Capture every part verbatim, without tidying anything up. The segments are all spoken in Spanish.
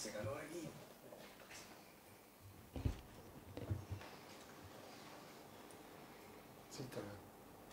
Hace calor aquí. Sí, está bien.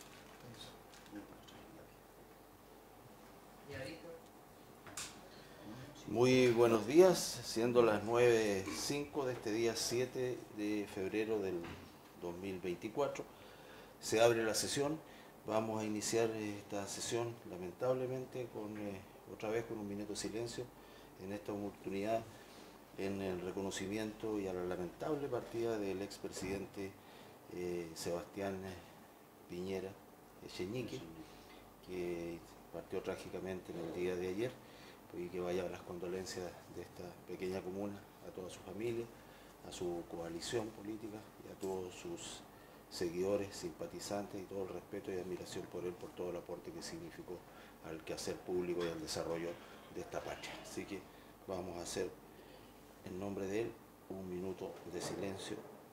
Muy buenos días, siendo las nueve cinco de este día siete de febrero del dos mil veinticuatro. Se abre la sesión. Vamos a iniciar esta sesión, lamentablemente, con eh, otra vez con un minuto de silencio. En esta oportunidad, en el reconocimiento y a la lamentable partida del expresidente eh, Sebastián Piñera Echeñique, que partió trágicamente en el día de ayer, y que vaya a las condolencias de esta pequeña comuna, a toda su familia, a su coalición política y a todos sus seguidores, simpatizantes, y todo el respeto y admiración por él, por todo el aporte que significó al quehacer público y al desarrollo de esta patria. Así que vamos a hacer, en nombre de él, un minuto de silencio.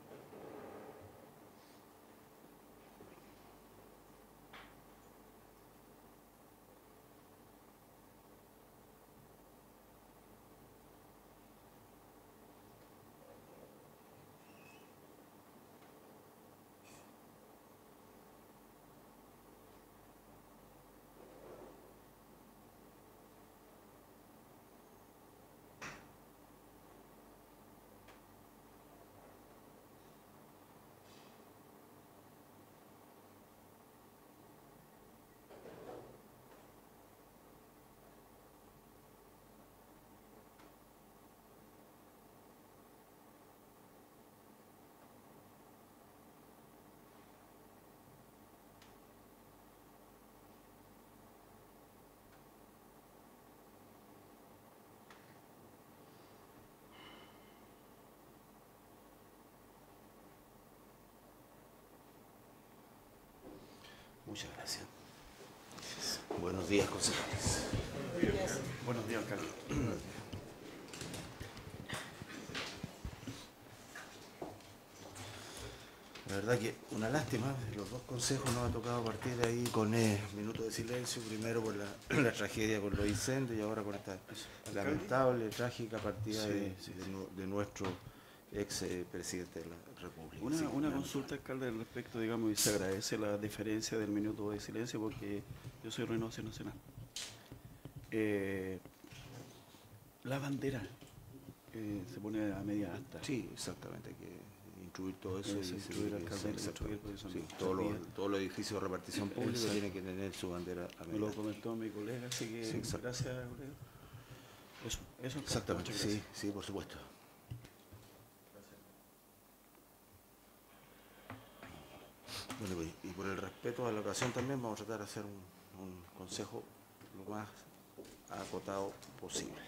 Muchas gracias. Buenos días, concejales. Buenos días. Buenos días, alcalde. La verdad que una lástima, los dos consejos nos ha tocado partir de ahí con eh, minutos de silencio, primero por la, la tragedia con los incendios y ahora con esta lamentable, trágica partida sí, de, sí, de, de nuestro ex eh, presidente de la República. Una, sí, una consulta, alcalde, al respecto, digamos, y se agradece la diferencia del minuto de silencio porque yo soy Renovación Nacional. Eh, la bandera eh, se pone a media asta. Sí, exactamente, hay que instruir todo eso. Es y instruir al alcalde, instruir, eso sí, no, todos los todo lo edificios de repartición pública tienen que tener su bandera a media asta. Me lo comentó mi colega, así que sí, gracias, colega. Eso, eso. Exactamente, sí, sí, por supuesto. Bueno, y por el respeto a la ocasión también vamos a tratar de hacer un, un consejo lo más acotado posible.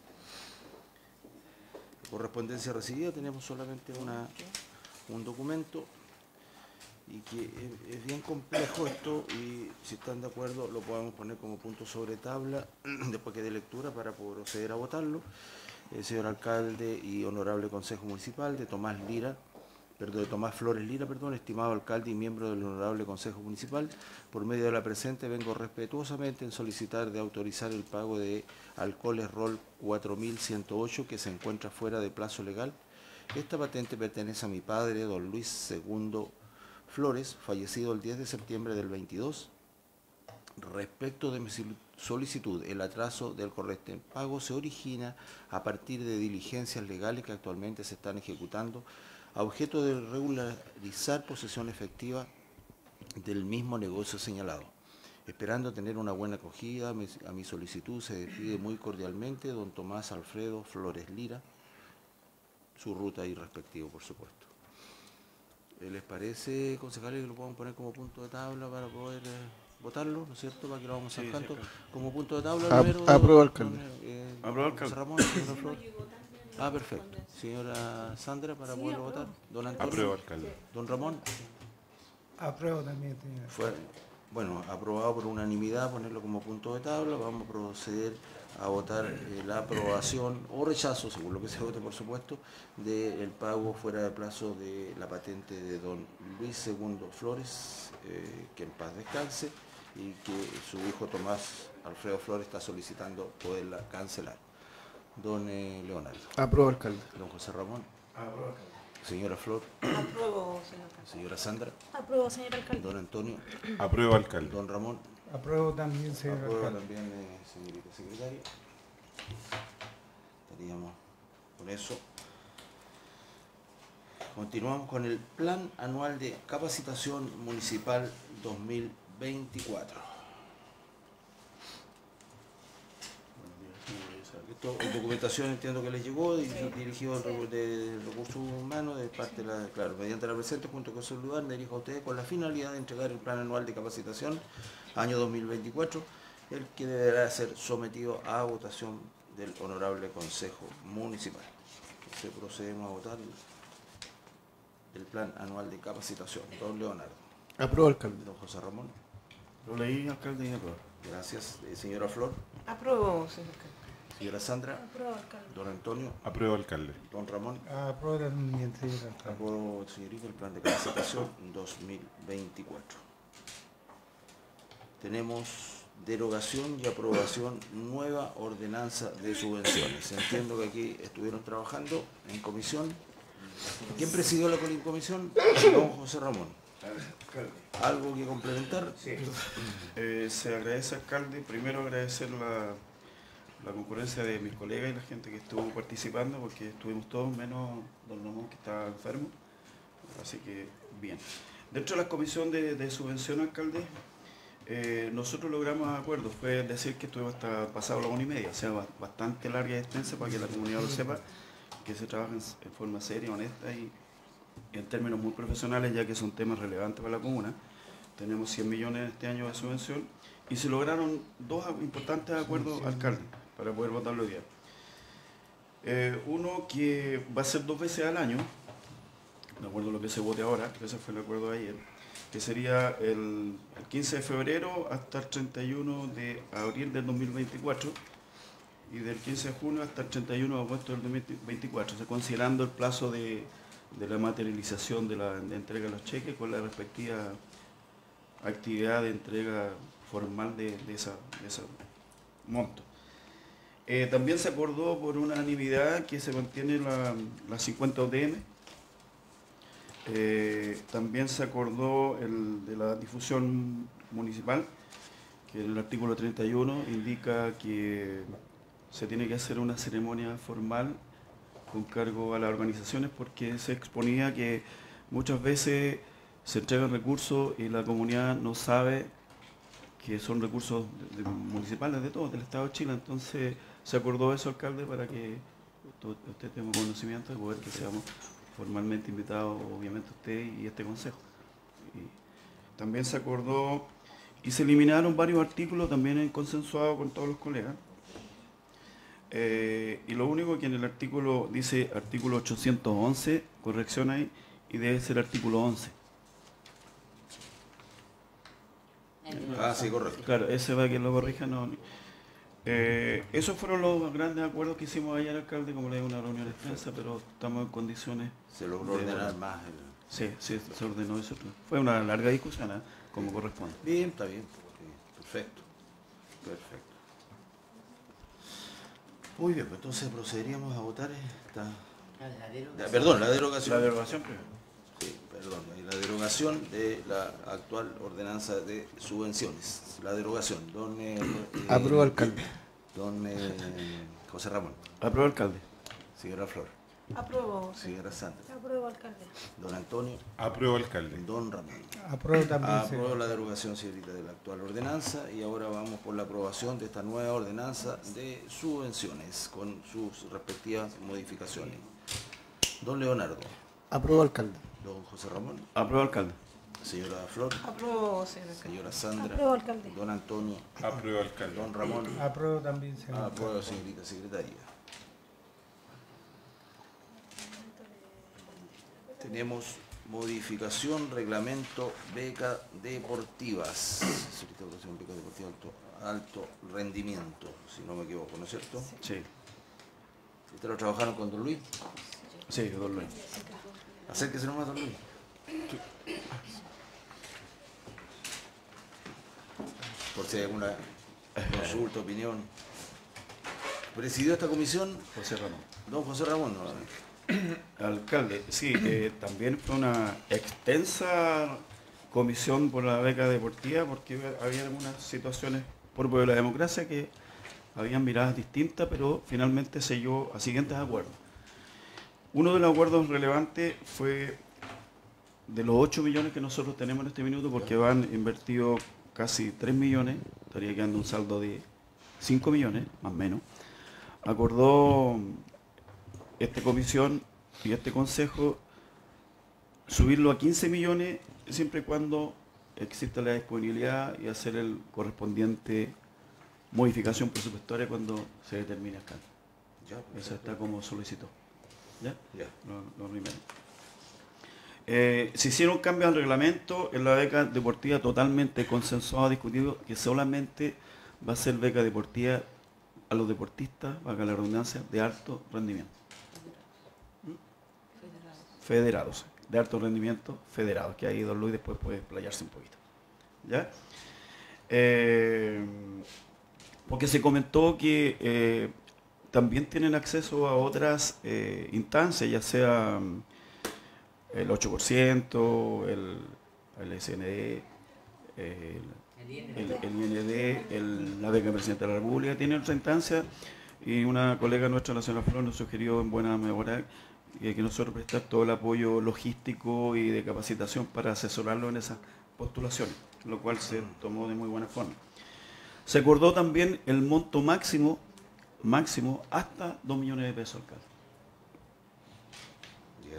Correspondencia recibida, tenemos solamente una, un documento y que es, es bien complejo esto, y si están de acuerdo lo podemos poner como punto sobre tabla después que dé lectura para proceder a votarlo. El señor alcalde y honorable consejo municipal de Tomás Lira, Perdón, de Tomás Flores Lira, perdón, estimado alcalde y miembro del Honorable Consejo Municipal, por medio de la presente vengo respetuosamente en solicitar de autorizar el pago de alcoholes rol cuatro mil ciento ocho que se encuentra fuera de plazo legal. Esta patente pertenece a mi padre, don Luis segundo Flores, fallecido el diez de septiembre del veintidós. Respecto de mi solicitud, el atraso del correspondiente pago se origina a partir de diligencias legales que actualmente se están ejecutando a objeto de regularizar posesión efectiva del mismo negocio señalado. Esperando tener una buena acogida a mi solicitud, se despide muy cordialmente don Tomás Alfredo Flores Lira, su ruta y respectivo, por supuesto. ¿Les parece, concejales, que lo podamos poner como punto de tabla para poder eh, votarlo, ¿no es cierto? Para que lo vamos sacando sí, sí, como punto de tabla. Aprueba, alcalde. Eh, Aprueba, alcalde. Ramón, señora Flor. Ah, perfecto. Señora Sandra, para sí, poder votar. Don Antonio. Aprueba, alcalde. Don Ramón. Apruebo también, señora. Fue, bueno, aprobado por unanimidad, ponerlo como punto de tabla. Vamos a proceder a votar eh, la aprobación o rechazo, según lo que se vote, por supuesto, del pago fuera de plazo de la patente de don Luis segundo Flores, eh, que en paz descanse, y que su hijo Tomás Alfredo Flores está solicitando poderla cancelar. Don eh, Leonardo. Apruebo, alcalde. Don José Ramón. Apruebo, alcalde. Señora Flor. Apruebo, señor alcalde. Señora Sandra. Apruebo, señor alcalde. Don Antonio. Apruebo, alcalde. Don Ramón. Apruebo también, señor Aprueba alcalde. también, eh, señorita secretaria. Estaríamos con eso. Continuamos con el Plan Anual de Capacitación Municipal dos mil veinticuatro. Esto, documentación entiendo que les llegó, Sí, dirigido al sí. re- de recursos humanos de parte de la, claro, mediante la presente junto con su lugar, me dirijo a ustedes con la finalidad de entregar el Plan Anual de Capacitación año dos mil veinticuatro, el que deberá ser sometido a votación del Honorable Consejo Municipal. Entonces procedemos a votar el, el Plan Anual de Capacitación. Don Leonardo. Apruebo, alcalde. Don José Ramón. Lo leí, alcalde, y apruebo. Gracias. Eh, señora Flor. Apruebo, señor alcalde. Señora Sandra. Apruebo, alcalde. Don Antonio. Apruebo, alcalde. Don Ramón. Apruebo también, señor alcalde. Apruebo, señorita, el plan de capacitación dos mil veinticuatro. Tenemos derogación y aprobación nueva ordenanza de subvenciones. Entiendo que aquí estuvieron trabajando en comisión. ¿Quién presidió la comisión? Don José Ramón. ¿Algo que complementar? Sí. Eh, se agradece, alcalde, primero agradecer la, la concurrencia de mis colegas y la gente que estuvo participando, porque estuvimos todos, menos don Ramón, que estaba enfermo. Así que, bien. Dentro de la comisión de, de subvención, alcalde, eh, nosotros logramos acuerdos. Fue decir que estuvimos hasta pasado la una y media, o sea, ba- bastante larga y extensa para que la comunidad lo sepa, que se trabaja en, en forma seria, honesta y en términos muy profesionales, ya que son temas relevantes para la comuna. Tenemos cien millones este año de subvención y se lograron dos importantes acuerdos, alcalde, para poder votarlo hoy día. Eh, uno que va a ser dos veces al año, de acuerdo a lo que se vote ahora, ese fue el acuerdo de ayer, que sería el, el quince de febrero hasta el treinta y uno de abril del dos mil veinticuatro y del quince de junio hasta el treinta y uno de agosto del dos mil veinticuatro, o sea, considerando el plazo de, de la materialización de la de entrega de los cheques con la respectiva actividad de entrega formal de, de, esa, de ese monto. Eh, también se acordó por unanimidad que se mantiene la, la cincuenta O D M. Eh, también se acordó el de la difusión municipal, que en el artículo treinta y uno indica que se tiene que hacer una ceremonia formal con cargo a las organizaciones, porque se exponía que muchas veces se entregan recursos y la comunidad no sabe que son recursos de- de municipales de todos, del Estado de Chile. Entonces se acordó eso, alcalde, para que to- usted tenga conocimiento de poder que seamos formalmente invitados, obviamente usted y este consejo. Y también se acordó y se eliminaron varios artículos también en consensuado con todos los colegas. Eh, y lo único que en el artículo dice artículo ochocientos once, corrección ahí, y debe ser artículo once. Ah, sí, correcto. Claro, ese va que lo corrija, no. Eh, esos fueron los grandes acuerdos que hicimos ayer, alcalde, como le digo, una reunión extensa, pero estamos en condiciones. Se logró de- ordenar más el... Sí, sí, se ordenó eso. Fue una larga discusión, ¿eh? Como corresponde. Bien, está bien. Sí, perfecto. Perfecto. Muy bien, pues entonces procederíamos a votar esta... la- perdón, la derogación. La derogación primero. Sí, perdón, la derogación de la actual ordenanza de subvenciones. La derogación. Don, eh, eh, Apruebo, alcalde. Don eh, José Ramón. Aprueba, alcalde. Señora Flor. Apruebo, señor. Señora Sandra. Apruebo, alcalde. Don Antonio. Apruebo, alcalde. Don Ramón. Apruebo también, Apruebo señor. la derogación, señorita, de la actual ordenanza y ahora vamos por la aprobación de esta nueva ordenanza de subvenciones con sus respectivas modificaciones. Don Leonardo. Apruebo, alcalde. Don José Ramón. Aprueba, alcalde. Señora Flor. Apruebo, señor alcalde. Señora Sandra. Apruebo, alcalde. Don Antonio. Apruebo, alcalde. Don Ramón. Apruebo también, señor alcalde. Apruebo, señorita secretaria. Tenemos modificación, reglamento, beca deportivas. Señorita Educación, beca deportiva alto, alto rendimiento, si no me equivoco, ¿no es cierto? Sí. ¿Ustedes lo trabajaron con don Luis? Sí, don Luis. Acérquese nomás, don Luis. Por si hay alguna consulta, opinión. Presidió esta comisión José Ramón. don José Ramón nuevamente. Alcalde, sí, eh, también fue una extensa comisión por la beca deportiva porque había algunas situaciones por de la democracia que habían miradas distintas, pero finalmente se llegó a siguientes acuerdos. Uno de los acuerdos relevantes fue de los ocho millones que nosotros tenemos en este minuto, porque van invertidos casi tres millones, estaría quedando un saldo de cinco millones, más o menos. Acordó esta comisión y este consejo subirlo a quince millones siempre y cuando exista la disponibilidad y hacer el correspondiente modificación presupuestaria cuando se determine acá. Ya, Eso está como solicitó. ¿Ya? Ya. Lo, lo primero. Eh, se hicieron cambios al reglamento en la beca deportiva totalmente consensuado, discutido, que solamente va a ser beca deportiva a los deportistas, valga la redundancia, de alto rendimiento. Federados. Federados, de alto rendimiento, federados, que ahí don Luis después puede explayarse un poquito. ¿Ya? Eh, porque se comentó que eh, también tienen acceso a otras eh, instancias, ya sea el ocho por ciento, el, el S N D, el, el, el I N D, el, la beca presidente de la República, tiene otra instancia, y una colega nuestra, la señora Flor, nos sugirió en buena memoria que, que nosotros prestar todo el apoyo logístico y de capacitación para asesorarlo en esas postulaciones, lo cual se tomó de muy buena forma. Se acordó también el monto máximo, máximo hasta dos millones de pesos, alcalde. Ya.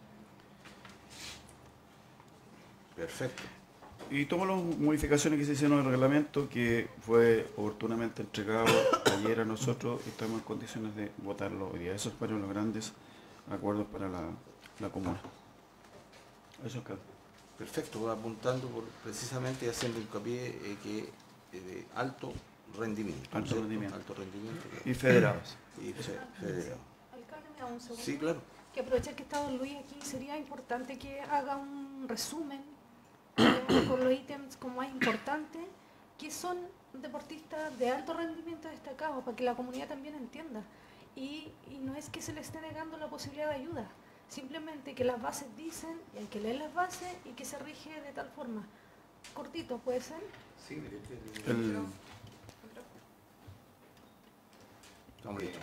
Perfecto. Y tomo las modificaciones que se hicieron en el reglamento, que fue oportunamente entregado ayer a nosotros, y estamos en condiciones de votarlo hoy día. Esos fueron los grandes acuerdos para la, la comuna. Eso, alcalde. Perfecto, voy apuntando por, precisamente y haciendo hincapié eh, que eh, de alto rendimiento. Alto ¿cierto? rendimiento. Alto rendimiento. Y federados. Y fe- federado. Alcalde, me da un segundo. Sí, claro. Que aprovechar que está don Luis aquí, sería importante que haga un resumen eh, con los ítems como más importantes, que son deportistas de alto rendimiento destacados, para que la comunidad también entienda. Y, y no es que se le esté negando la posibilidad de ayuda, simplemente que las bases dicen, y hay que leer las bases, y que se rige de tal forma. Cortito, ¿puede ser? Sí, El, estamos listos.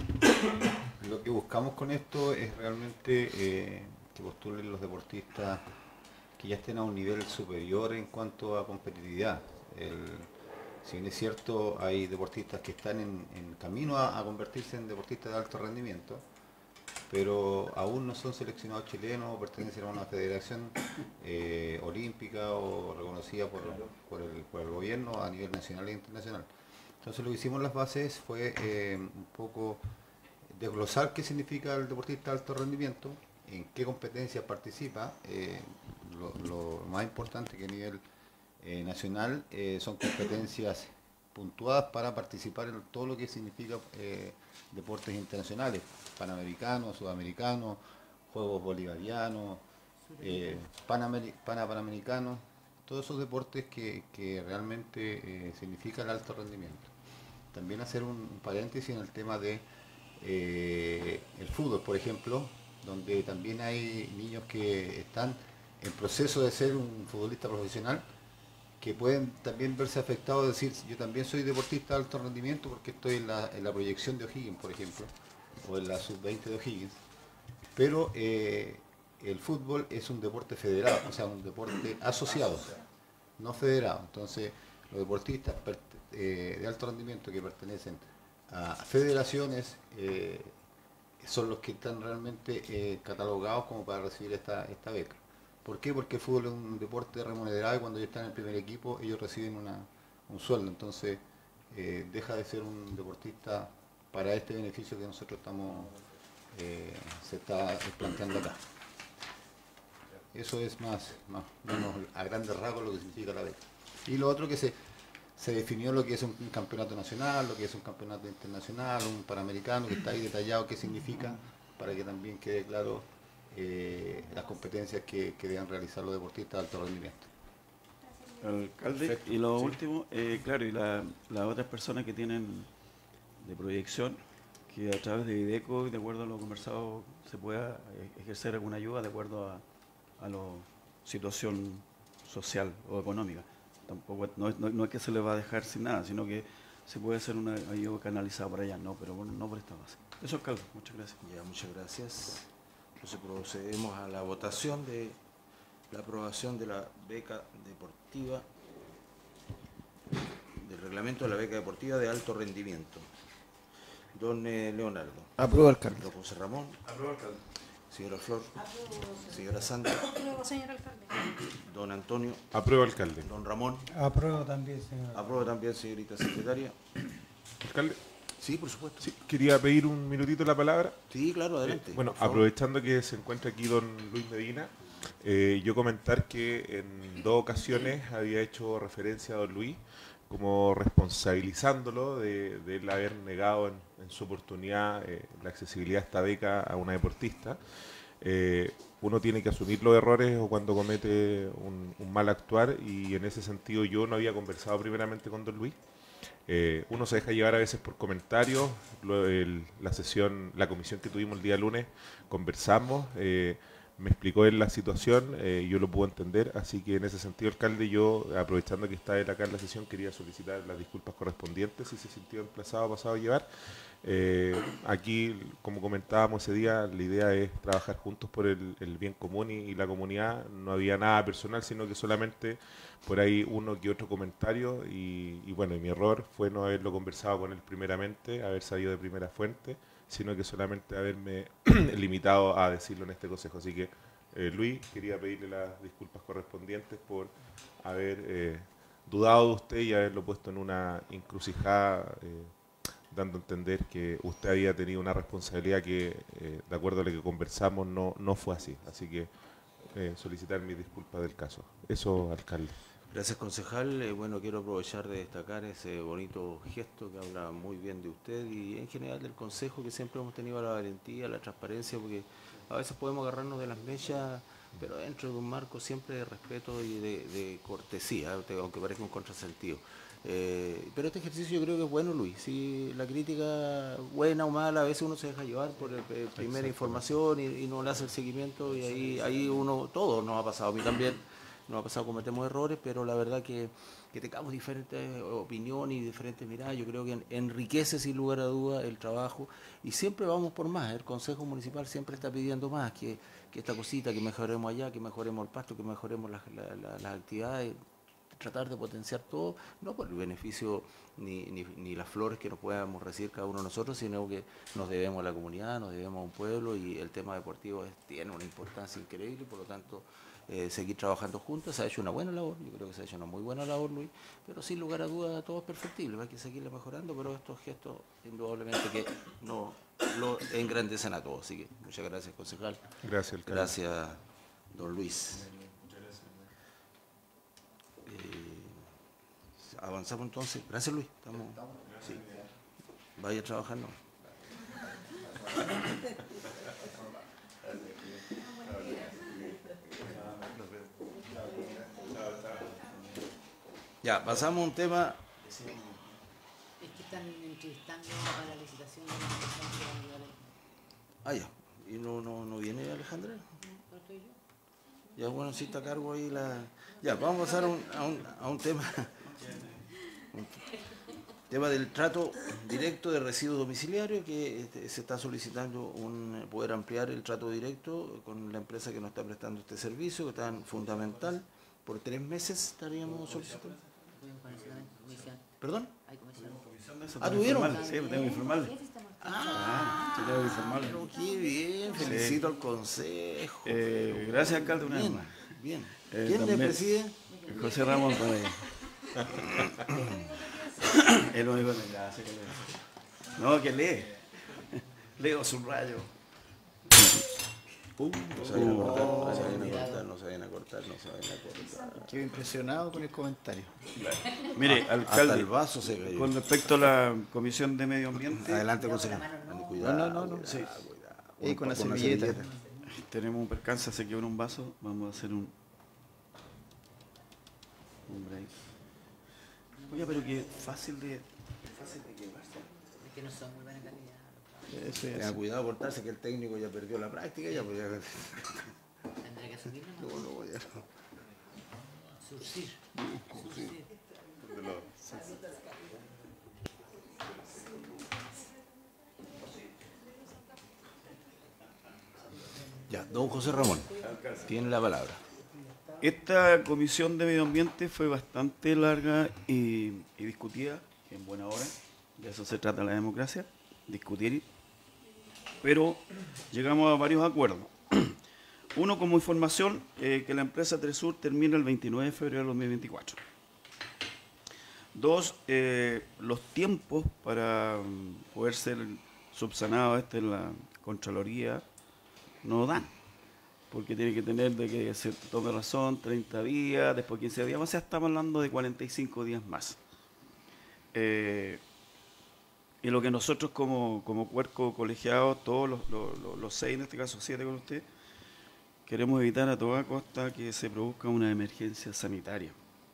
Lo que buscamos con esto es realmente eh, que postulen los deportistas que ya estén a un nivel superior en cuanto a competitividad. El, si bien es cierto, hay deportistas que están en, en camino a, a convertirse en deportistas de alto rendimiento, pero aún no son seleccionados chilenos o pertenecen a una federación eh, olímpica o reconocida por, por, el, por el gobierno a nivel nacional e internacional. Entonces lo que hicimos en las bases fue eh, un poco desglosar qué significa el deportista de alto rendimiento, en qué competencias participa. Eh, lo, lo más importante que a nivel eh, nacional eh, son competencias puntuadas para participar en todo lo que significa eh, deportes internacionales, panamericanos, sudamericanos, juegos bolivarianos, eh, panameri pana panamericanos, todos esos deportes que, que realmente eh, significan el alto rendimiento. También hacer un, un paréntesis en el tema de eh, el fútbol, por ejemplo, donde también hay niños que están en proceso de ser un futbolista profesional, que pueden también verse afectados, decir, yo también soy deportista de alto rendimiento porque estoy en la, en la proyección de O'Higgins, por ejemplo, o en la sub veinte de O'Higgins, pero eh, el fútbol es un deporte federado, o sea, un deporte asociado, no federado. Entonces, los deportistas eh, de alto rendimiento que pertenecen a federaciones eh, son los que están realmente eh, catalogados como para recibir esta, esta beca. ¿Por qué? Porque el fútbol es un deporte remunerado y cuando ellos están en el primer equipo ellos reciben una, un sueldo, entonces eh, deja de ser un deportista para este beneficio que nosotros estamos eh, se está planteando acá. Eso es más, más menos a grandes rasgos lo que significa la beca. Y lo otro que se, se definió lo que es un campeonato nacional, lo que es un campeonato internacional, un panamericano, que está ahí detallado qué significa, para que también quede claro eh, las competencias que, que deben realizar los deportistas de alto rendimiento. alcalde, Perfecto. y lo Sí. último, eh, claro, y la- las otras personas que tienen de proyección, que a través de IDECO y de acuerdo a lo conversado se pueda eh, ejercer alguna ayuda de acuerdo a, a la situación social o económica. Tampoco, no, es- no, no es que se le va a dejar sin nada, sino que se puede hacer una ayuda canalizada por allá, no, pero bueno, no por esta base. Eso es Caldo, muchas gracias. Ya, muchas gracias. Entonces procedemos a la votación de la aprobación de la beca deportiva, del reglamento de la beca deportiva de alto rendimiento. Don eh, Leonardo. Aprueba, alcalde. Don José Ramón. Señora Flor. Señora Sandra. Apruebo, señor alcalde. Don Antonio. Apruebo, alcalde. Don Ramón. Apruebo también, señor. Aprueba también, señorita secretaria. Alcalde, Sí, por supuesto. sí, quería pedir un minutito la palabra. Sí, claro, adelante. Eh, bueno, por favor. aprovechando que se encuentra aquí don Luis Medina, eh, yo comentar que en dos ocasiones había hecho referencia a don Luis como responsabilizándolo de, de él haber negado en, en su oportunidad eh, la accesibilidad a esta beca a una deportista. Eh, uno tiene que asumir los errores o cuando comete un, un mal actuar, y en ese sentido yo no había conversado primeramente con don Luis. Eh, uno se deja llevar a veces por comentarios. Luego el- la sesión, la comisión que tuvimos el día lunes, conversamos, eh, me explicó él la situación, eh, yo lo pude entender, así que en ese sentido, alcalde, yo, aprovechando que está él acá en la sesión, quería solicitar las disculpas correspondientes si se sintió emplazado o pasado a llevar. Eh, aquí, como comentábamos ese día, la idea es trabajar juntos por el, el bien común y, y la comunidad. No había nada personal, sino que solamente por ahí uno que otro comentario, y, y bueno, y mi error fue no haberlo conversado con él primeramente, haber salido de primera fuente, sino que solamente haberme limitado a decirlo en este consejo. Así que, eh, Luis, quería pedirle las disculpas correspondientes por haber eh, dudado de usted y haberlo puesto en una encrucijada, eh, dando a entender que usted había tenido una responsabilidad que, eh, de acuerdo a lo que conversamos, no, no fue así. Así que eh, solicitar mis disculpas del caso. Eso, alcalde. Gracias, concejal. Eh, bueno, quiero aprovechar de destacar ese bonito gesto que habla muy bien de usted y en general del consejo, que siempre hemos tenido la valentía, la transparencia, porque a veces podemos agarrarnos de las mechas, pero dentro de un marco siempre de respeto y de, de cortesía, aunque parezca un contrasentido. Eh, pero este ejercicio yo creo que es bueno, Luis. Si la crítica, buena o mala, a veces uno se deja llevar por el, eh, primera información y, y no le hace el seguimiento, y ahí, ahí uno, todo nos ha pasado, a mí también. Nos ha pasado, cometemos errores, pero la verdad que, que tengamos diferentes opiniones y diferentes miradas, yo creo que en- enriquece sin lugar a dudas el trabajo, y siempre vamos por más. El Consejo Municipal siempre está pidiendo más, que, que esta cosita, que mejoremos allá, que mejoremos el pasto, que mejoremos las, la- la- las actividades, tratar de potenciar todo, no por el beneficio ni, ni, ni las flores que nos podamos recibir cada uno de nosotros, sino que nos debemos a la comunidad, nos debemos a un pueblo, y el tema deportivo es- tiene una importancia increíble, por lo tanto, eh, seguir trabajando juntos. Se ha hecho una buena labor, yo creo que se ha hecho una muy buena labor, Luis, pero sin lugar a dudas todo es perfectible, hay que seguirle mejorando, pero estos gestos indudablemente que no lo engrandecen a todos. Así que muchas gracias, concejal. Gracias, alcalde. Gracias, don Luis. Eh, avanzamos entonces. Gracias, Luis. Estamos, sí. Vaya a trabajar, ¿no? Ya, pasamos a un tema. Es que están entrevistando para la licitación de la institución privada de la Ah, ya. ¿Y no, no, no viene Alejandra? ¿No estoy yo? Ya, bueno, sí está a cargo ahí la... Ya, vamos a pasar a un, a un, a un tema... un tema del trato directo de residuos domiciliarios, que este, se está solicitando un, poder ampliar el trato directo con la empresa que nos está prestando este servicio, que es tan fundamental. Por tres meses estaríamos solicitando. Tuvimos comisión, comisión. ¿Perdón? Hay comisión. Ah, ¿tuvieron? Sí, tengo que informarle. Ah, sí, tengo que informarle. Pero qué bien, felicito al consejo. Eh, gracias, alcalde, una vez Bien, más. bien. Eh, ¿Quién le también- preside? José Ramón por ahí. El único que ya sé que lee. No, que lee. Leo su rayo. Uh, no se vayan a cortar, no se vayan a cortar, no se vayan a cortar, no se vayan a cortar. Quedo impresionado con el comentario. Mire, Hasta el alcalde, vaso se cayó. con respecto a la Comisión de Medio Ambiente, Adelante, consejero. Cuidado, No, no, no, no. cuidado, Sí. cuidado. Y con la Con servilleta. tenemos un percance, se quebró un vaso, vamos a hacer un... un break. Oye, pero que fácil de... fácil de quebrarse. Que no son muy buena calidad. Eso es Tenga así. cuidado por cortarse, que el técnico ya perdió la práctica, ya, pues ya... Tendré que asumirlo, ¿no? No, no, ya no. Surcir. Surcir. Ya, don José Ramón, tiene la palabra. Esta comisión de medio ambiente fue bastante larga y, y discutida, en buena hora, de eso se trata la democracia, discutir, pero llegamos a varios acuerdos. Uno, como información, eh, que la empresa Tresur termina el veintinueve de febrero de dos mil veinticuatro. Dos, eh, los tiempos para mm, poder ser subsanado este en la Contraloría no dan, porque tiene que tener de que se tome razón treinta días, después quince días más, o sea, estamos hablando de cuarenta y cinco días más. Eh, y lo que nosotros como, como cuerpo colegiado, todos los, los, los, los seis, en este caso siete con usted, queremos evitar a toda costa que se produzca una emergencia sanitaria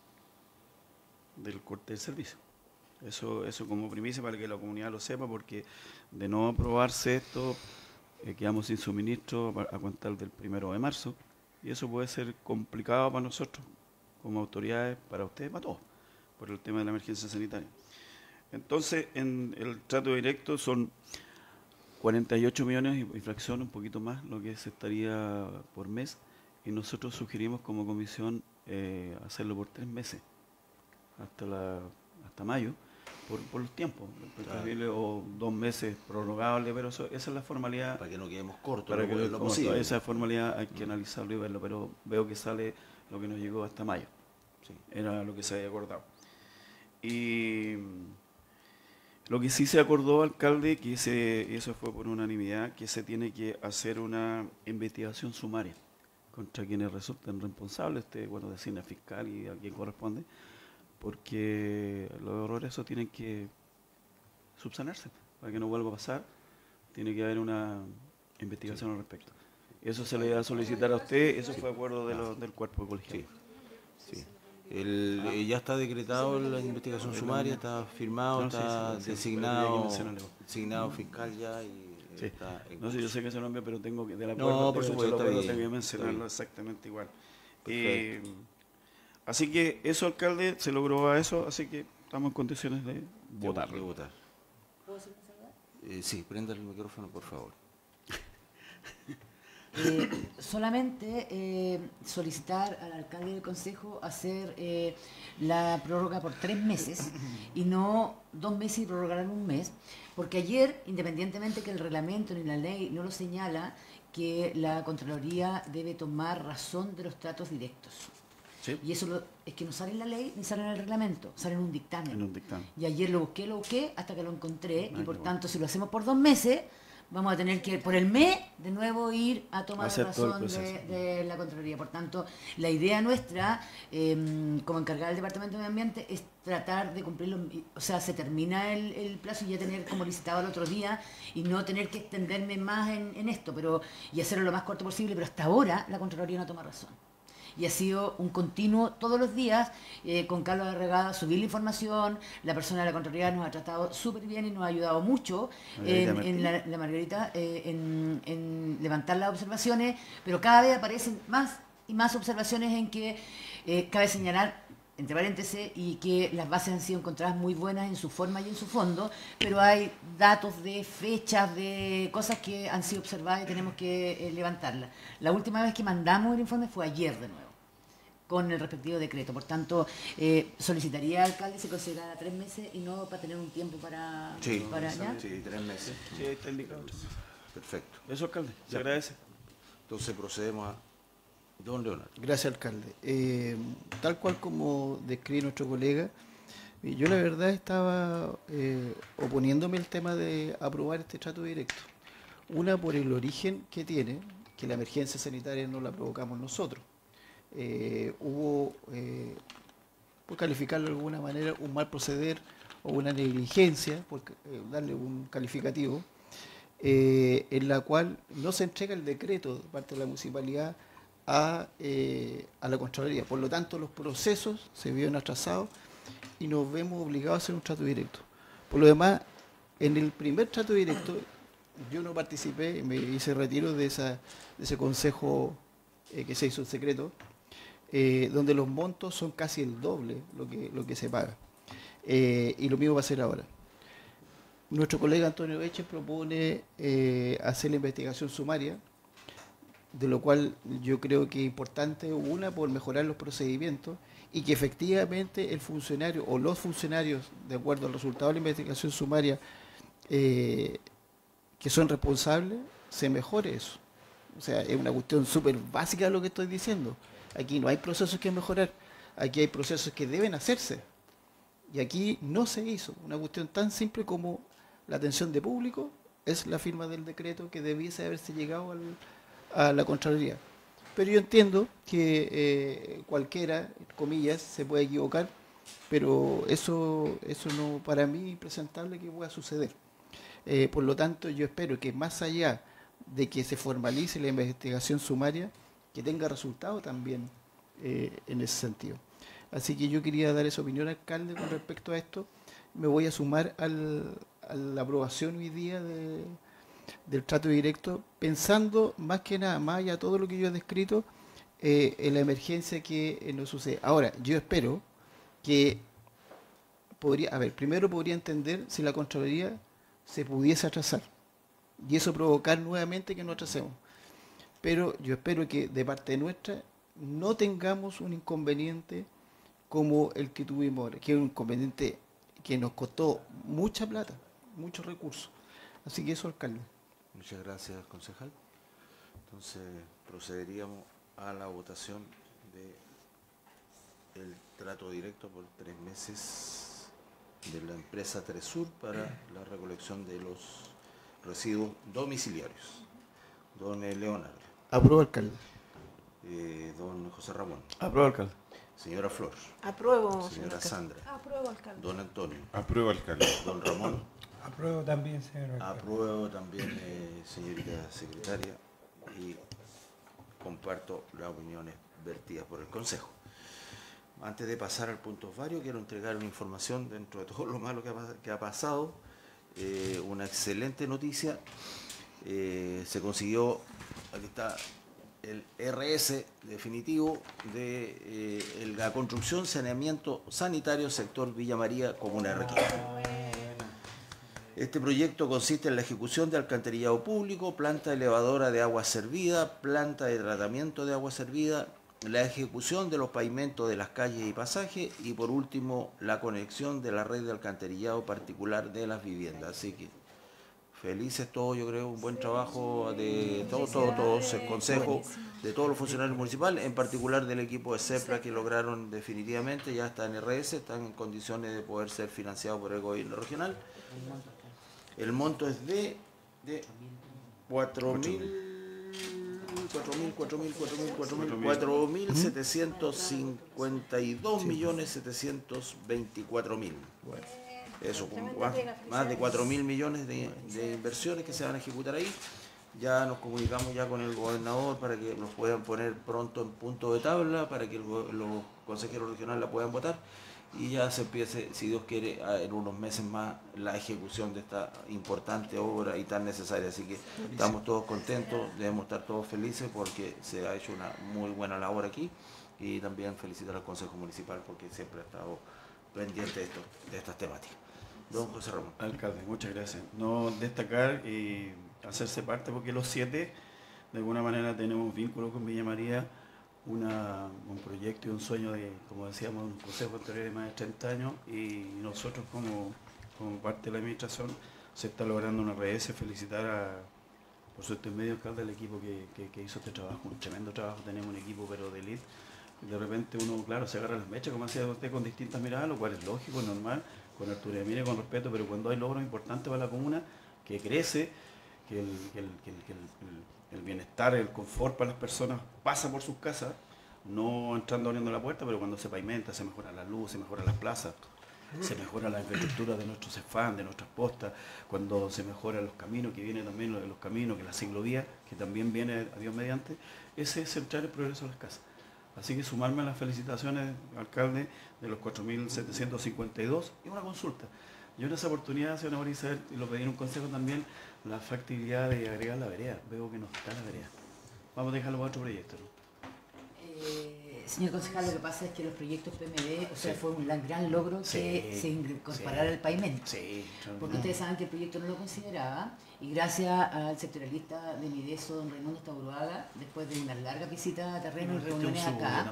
del corte del servicio. Eso, eso como primicia para que la comunidad lo sepa, porque de no aprobarse esto, eh, quedamos sin suministro a, a contar del primero de marzo, y eso puede ser complicado para nosotros, como autoridades, para ustedes, para todos, por el tema de la emergencia sanitaria. Entonces, en el trato directo son cuarenta y ocho millones y fracción, un poquito más, lo que se estaría por mes, y nosotros sugerimos como comisión eh, hacerlo por tres meses, hasta la hasta mayo, por, por los tiempos, claro. O dos meses prorrogables, pero eso, esa es la formalidad. Para que no quedemos cortos, para que lo, lo posible. Esa formalidad hay que analizarlo y verlo, pero veo que sale lo que nos llegó hasta mayo. Sí, era lo que se había acordado. Y lo que sí se acordó, alcalde, que ese, eso fue por unanimidad, que se tiene que hacer una investigación sumaria contra quienes resulten responsables, este, bueno, designa fiscal y a quien corresponde, porque los errores eso tienen que subsanarse, para que no vuelva a pasar, tiene que haber una investigación sí. al respecto. Eso se le va a solicitar a usted, eso fue acuerdo de lo, del cuerpo colegiado. Sí. Sí. El, ah. Ya está decretado la investigación no, sumaria, está firmado, no, está sí, sí, designado, sí, designado fiscal ya y sí. está en no sé, yo sé que se nombre, pero tengo que, del acuerdo, no, por supuesto, tengo que mencionarlo exactamente igual. Eh, así que eso, alcalde, se logró a eso, así que estamos en condiciones de votar. De votar. ¿Puedo hacer una saludada? Eh, sí, prenda el micrófono, por favor. Eh, solamente eh, solicitar al alcalde del consejo hacer eh, la prórroga por tres meses y no dos meses y prorrogar en un mes, porque ayer, independientemente que el reglamento ni la ley no lo señala, que la Contraloría debe tomar razón de los tratos directos. ¿Sí? Y eso lo, es que no sale en la ley ni sale en el reglamento, sale en un dictamen. En un dictamen. Y ayer lo busqué, lo busqué hasta que lo encontré. Ay, y por tanto, bueno. si lo hacemos por dos meses, vamos a tener que por el mes de nuevo ir a tomar la razón de, de la Contraloría. Por tanto, la idea nuestra, eh, como encargada del Departamento de Medio Ambiente, es tratar de cumplirlo. O sea, se termina el, el plazo y ya tener como licitado el otro día y no tener que extenderme más en, en esto, pero y hacerlo lo más corto posible. Pero hasta ahora la Contraloría no toma razón. Y ha sido un continuo, todos los días, eh, con Carlos Arregada, subir la información. La persona de la Contraloría nos ha tratado súper bien y nos ha ayudado mucho en, en la, la Margarita, eh, en, en levantar las observaciones, pero cada vez aparecen más y más observaciones en que eh, cabe señalar, entre paréntesis, y que las bases han sido encontradas muy buenas en su forma y en su fondo, pero hay datos de fechas, de cosas que han sido observadas y tenemos que eh, levantarlas. La última vez que mandamos el informe fue ayer de nuevo, con el respectivo decreto. Por tanto, eh, solicitaría al alcalde se considerara tres meses y no para tener un tiempo para... Sí, para ¿ya? sí, tres meses. Sí, está indicado. Perfecto. Eso, alcalde, se ya. agradece. Entonces procedemos a... Don Leonardo. Gracias, alcalde. Eh, tal cual como describe nuestro colega, yo la verdad estaba eh, oponiéndome al tema de aprobar este trato directo. Una, por el origen que tiene, que la emergencia sanitaria no la provocamos nosotros. Eh, hubo, eh, por calificarlo de alguna manera, un mal proceder o una negligencia, por eh, darle un calificativo, eh, en la cual no se entrega el decreto de parte de la municipalidad A, eh, a la Contraloría. Por lo tanto, los procesos se vieron atrasados y nos vemos obligados a hacer un trato directo. Por lo demás, En el primer trato directo, yo no participé, me hice retiro de, esa, de ese consejo eh, que se hizo en secreto, eh, donde los montos son casi el doble lo que, lo que se paga. Eh, y lo mismo va a ser ahora. Nuestro colega Antonio Eche propone eh, hacer la investigación sumaria, de lo cual yo creo que es importante, una, por mejorar los procedimientos y que efectivamente el funcionario o los funcionarios, de acuerdo al resultado de la investigación sumaria, eh, que son responsables, se mejore eso. O sea, es una cuestión súper básica lo que estoy diciendo. Aquí no hay procesos que mejorar, aquí hay procesos que deben hacerse. Y aquí no se hizo. Una cuestión tan simple como la atención de público es la firma del decreto que debiese haberse llegado al, a la Contraloría. Pero yo entiendo que eh, cualquiera, comillas, se puede equivocar, pero eso, eso no, para mí, es impresentable que pueda suceder. Eh, por lo tanto, yo espero que más allá de que se formalice la investigación sumaria, que tenga resultado también eh, en ese sentido. Así que yo quería dar esa opinión, alcalde, con respecto a esto. Me voy a sumar al, a la aprobación hoy día de, del trato directo, pensando más que nada, más allá de todo lo que yo he descrito, eh, en la emergencia que eh, nos sucede. Ahora, yo espero que podría, a ver, primero podría entender si la Contraloría se pudiese atrasar y eso provocar nuevamente que nos atrasemos. Pero yo espero que de parte nuestra no tengamos un inconveniente como el que tuvimos ahora, que es un inconveniente que nos costó mucha plata, muchos recursos. Así que eso, alcalde. Muchas gracias, concejal. Entonces procederíamos a la votación de el trato directo por tres meses de la empresa Tresur para la recolección de los residuos domiciliarios. Don Leonardo. Apruebo, alcalde. Eh, don José Ramón. Apruebo, alcalde. Señora Flor. Apruebo, Señora Sandra. Apruebo, alcalde. Don Antonio. Apruebo, alcalde. Don Ramón. Apruebo también, señor alcalde. Apruebo también, eh, señorita secretaria, y comparto las opiniones vertidas por el Consejo. Antes de pasar al punto varios, quiero entregar una información dentro de todo lo malo que ha, que ha pasado. Eh, una excelente noticia. Eh, se consiguió, aquí está, el R S definitivo de eh, el, la construcción, saneamiento sanitario, sector Villa María, comuna de Requena. Este proyecto consiste en la ejecución de alcantarillado público, planta elevadora de agua servida, planta de tratamiento de agua servida, la ejecución de los pavimentos de las calles y pasajes y por último la conexión de la red de alcantarillado particular de las viviendas. Así que felices todos, yo creo, un buen trabajo de todos, todos, todos, el consejo, de todos los funcionarios municipales, en particular del equipo de CEPLA que lograron definitivamente, ya está en R S, están en condiciones de poder ser financiados por el gobierno regional. El monto es de, de cuatro mil, cuatro mil, cuatro mil, cuatro mil, cuatro mil, cuatro mil setecientos cincuenta y dos millones setecientos veinticuatro mil. Bueno, eso, con más, más de cuatro mil millones de, de inversiones que se van a ejecutar ahí. Ya nos comunicamos ya con el gobernador para que nos puedan poner pronto en punto de tabla, para que el, los consejeros regionales la puedan votar. Y ya se empiece, si Dios quiere, en unos meses más la ejecución de esta importante obra y tan necesaria. Así que estamos todos contentos, debemos estar todos felices porque se ha hecho una muy buena labor aquí y también felicitar al Consejo Municipal porque siempre ha estado pendiente de, esto, de estas temáticas. Don José Ramón. Alcalde, muchas gracias. No destacar y hacerse parte porque los siete, de alguna manera, tenemos vínculos con Villa María. Una, un proyecto y un sueño de, como decíamos, un consejo anterior de más de treinta años y nosotros como, como parte de la administración se está logrando una R S. Felicitar a, por su medio alcalde, al equipo que, que, que hizo este trabajo, un tremendo trabajo. Tenemos un equipo pero de elite. De repente uno, claro, se agarra las mechas, como decía usted, con distintas miradas, lo cual es lógico, normal, con altura de mira y con respeto, pero cuando hay logros importantes para la comuna, que crece, que el, que el, que el, que el, el el bienestar, el confort para las personas pasa por sus casas, no entrando abriendo la puerta, pero cuando se pavimenta, se mejora la luz, se mejora las plazas, se mejora la infraestructura de nuestros cefán, de nuestras postas, cuando se mejoran los caminos, que viene también lo de los caminos, que la ciclovía, que también viene a Dios mediante, ese es centrar el progreso de las casas. Así que sumarme a las felicitaciones, alcalde, de los cuatro mil setecientos cincuenta y dos y una consulta. Yo en esa oportunidad, señora María Isabel, y lo pedí en un consejo también, la factibilidad de agregar la vereda. Veo que no está la vereda. Vamos a dejarlo para otro proyecto, ¿no? Eh, señor concejal, lo que pasa es que los proyectos P M D, o sea, sí. fue un gran logro sí. que se incorporara sí. el pavimento. Sí, porque ustedes saben que el proyecto no lo consideraba, y gracias al sectorialista de Mideso, don Raimundo Stauroaga, después de una larga visita a terreno y reuniones acá,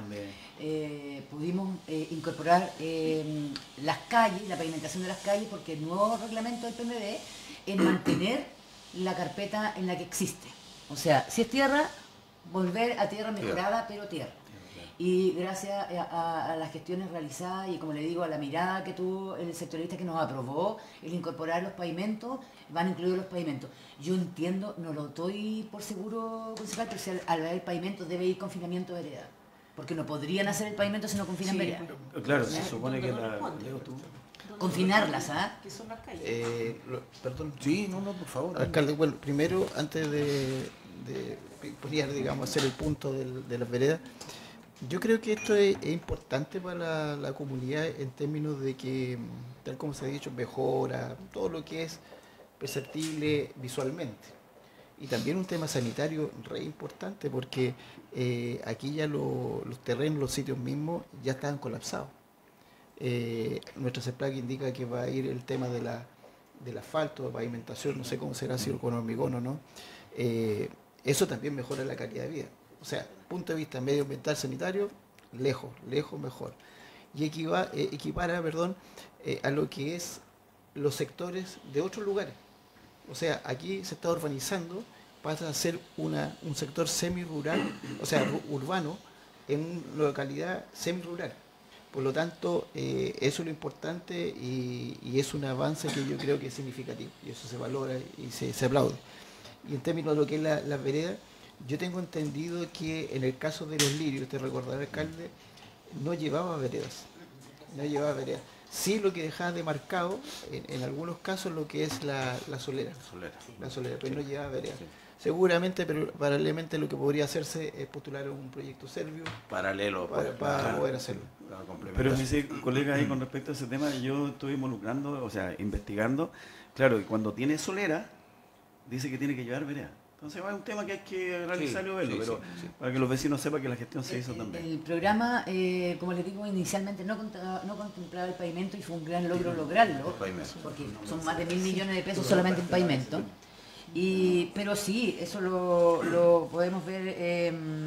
eh, pudimos eh, incorporar eh, las calles, la pavimentación de las calles, porque el nuevo reglamento del P M D es mantener la carpeta en la que existe. O sea, si es tierra, volver a tierra mejorada, pero tierra. Y gracias a, a, a las gestiones realizadas y, como le digo, a la mirada que tuvo el sectorista que nos aprobó el incorporar los pavimentos, van incluidos los pavimentos. Yo entiendo, no lo doy por seguro, concejal, pero si al, al ver el pavimento debe ir confinamiento de vereda. Porque no podrían hacer el pavimento si no confinan sí, vereda. Claro, se supone que la... Confinarlas, ¿ah? ¿Qué son las calles? Eh, lo, perdón. Sí, no, no, por favor. Alcalde, bueno, primero, antes de, de podría, digamos, hacer el punto del, de las veredas, yo creo que esto es, es importante para la, la comunidad en términos de que, tal como se ha dicho, mejora todo lo que es perceptible visualmente. Y también un tema sanitario re importante, porque eh, aquí ya lo, los terrenos, los sitios mismos ya estaban colapsados. Eh, nuestra CEPLAC indica que va a ir el tema de la, del asfalto, de pavimentación, no sé cómo será, si con hormigón o no. Eh, eso también mejora la calidad de vida. O sea, punto de vista medioambiental, sanitario, lejos, lejos mejor. Y equiva, eh, equipara, perdón, eh, a lo que es los sectores de otros lugares. O sea, aquí se está urbanizando, pasa a ser una, un sector semi-rural, o sea, urbano, en una localidad semi-rural. Por lo tanto, eh, eso es lo importante y, y es un avance que yo creo que es significativo. Y eso se valora y se, se aplaude. Y en términos de lo que es la, la vereda, yo tengo entendido que en el caso de los lirios, usted recordará, alcalde, no llevaba veredas. No llevaba veredas. Sí, lo que dejaba demarcado, en, en algunos casos, lo que es la, la solera. Solera. La solera, pero sí. no llevaba veredas. Sí. Seguramente, pero paralelamente lo que podría hacerse es postular un proyecto serbio. Paralelo. Para, para, para claro, poder hacerlo. Pero mi sí, colega, ahí con respecto a ese tema, yo estoy involucrando, o sea, investigando. Claro, y cuando tiene solera, dice que tiene que llevar vereda. Entonces es un tema que hay que realizarlo, sí, verlo, sí, pero sí, sí. para que los vecinos sepan que la gestión se hizo el, también. El programa, eh, como les digo, inicialmente no, no contemplaba el pavimento y fue un gran logro lograrlo, porque son más de mil millones de pesos solamente en pavimento. Y, pero sí, eso lo, lo podemos ver. Eh,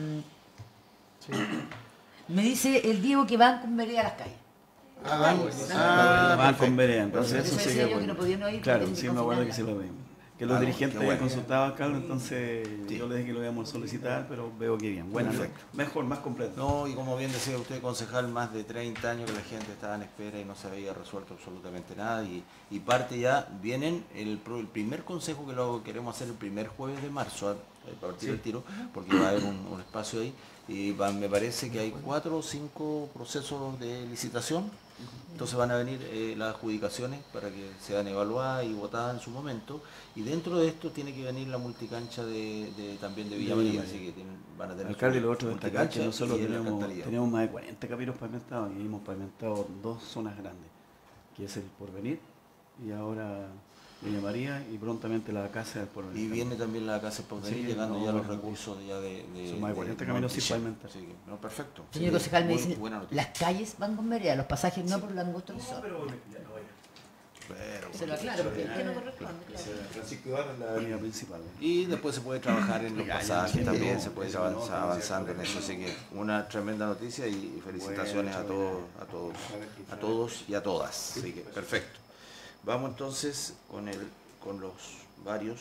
sí. Me dice el Diego que van con vereda a las calles. Ah, van, ah, van con vereda, entonces eso, eso sí que bueno. No ir, claro, sí me acuerdo que se lo vimos. Que los ah, dirigentes bueno. habían consultado al alcalde, entonces sí. yo les dije que lo íbamos a solicitar, pero veo que bien. Bueno, mejor, más completo. No, y como bien decía usted, concejal, más de treinta años que la gente estaba en espera y no se había resuelto absolutamente nada. Y, y parte ya, vienen el, el primer consejo que lo queremos hacer el primer jueves de marzo, a, a partir sí. del tiro, porque va a haber un, un espacio ahí. Y va, me parece que hay cuatro o cinco procesos de licitación. Entonces van a venir eh, las adjudicaciones para que sean evaluadas y votadas en su momento, y dentro de esto tiene que venir la multicancha de, de también de Villa María, así que tienen, van a tener alcalde, lo otro destacar que nosotros teníamos, teníamos más de cuarenta capiros pavimentados y hemos pavimentado dos zonas grandes, que es el Porvenir y ahora Villa María y prontamente la Casa del Porvenir. Y viene también la Casa del Porvenir, sí, llegando no, ya los recursos ya de, de... Son más de cuarenta de, caminos sin pavimentar. Sí, no, perfecto. Señor concejal, me dice, las calles van con vereda, los pasajes no sí. por la angostura del sol. Pero ya no vaya. Pero, se lo aclaro, porque es que no corresponde. Claro. Francisco Ibarra es la avenida principal. Y después se puede trabajar en los pasajes también, se puede ir avanzar, avanzando en eso, así que una tremenda noticia y felicitaciones a todos, a todos, a todos y a todas. Así que perfecto. Vamos entonces con el con los varios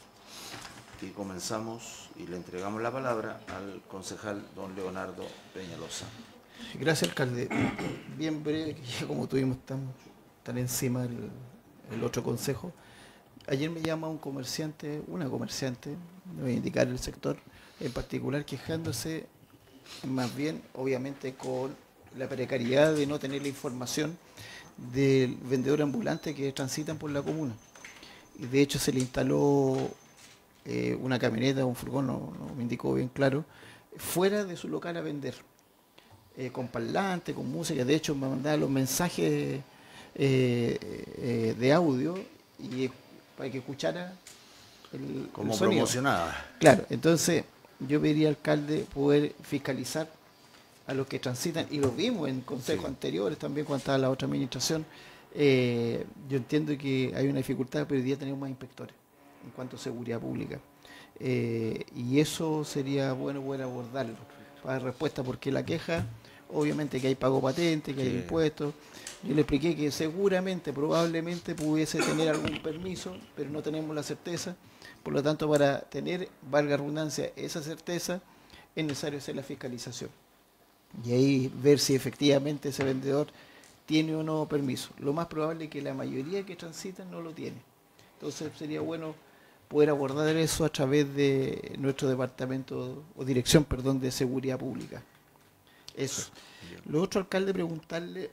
y comenzamos y le entregamos la palabra al concejal don Leonardo Peñalosa. Gracias, alcalde. Bien breve, que ya como tuvimos tan, tan encima el, el otro consejo. Ayer me llama un comerciante, una comerciante, no voy a indicar el sector en particular, quejándose más bien, obviamente, con la precariedad de no tener la información del vendedor ambulante que transitan por la comuna. Y de hecho se le instaló eh, una camioneta, un furgón, no, no me indicó bien claro, fuera de su local a vender, eh, con parlante, con música. De hecho me mandaba los mensajes eh, eh, de audio y para que escuchara el, como el sonido. promocionada. Claro, entonces yo pediría al alcalde poder fiscalizar a los que transitan, y lo vimos en consejos sí. anteriores también cuando estaba la otra administración. Eh, yo entiendo que hay una dificultad, pero hoy día tenemos más inspectores en cuanto a seguridad pública. Eh, y eso sería bueno poder abordarlo para dar respuesta, porque la queja, obviamente que hay pago patente, que sí. hay impuestos. Yo le expliqué que seguramente, probablemente pudiese tener algún permiso, pero no tenemos la certeza. Por lo tanto, para tener, valga redundancia, esa certeza, es necesario hacer la fiscalización. Y ahí ver si efectivamente ese vendedor tiene o no permiso. Lo más probable es que la mayoría que transitan no lo tiene. Entonces sería bueno poder abordar eso a través de nuestro departamento o dirección, perdón, de seguridad pública. Eso. Lo otro, alcalde, preguntarle,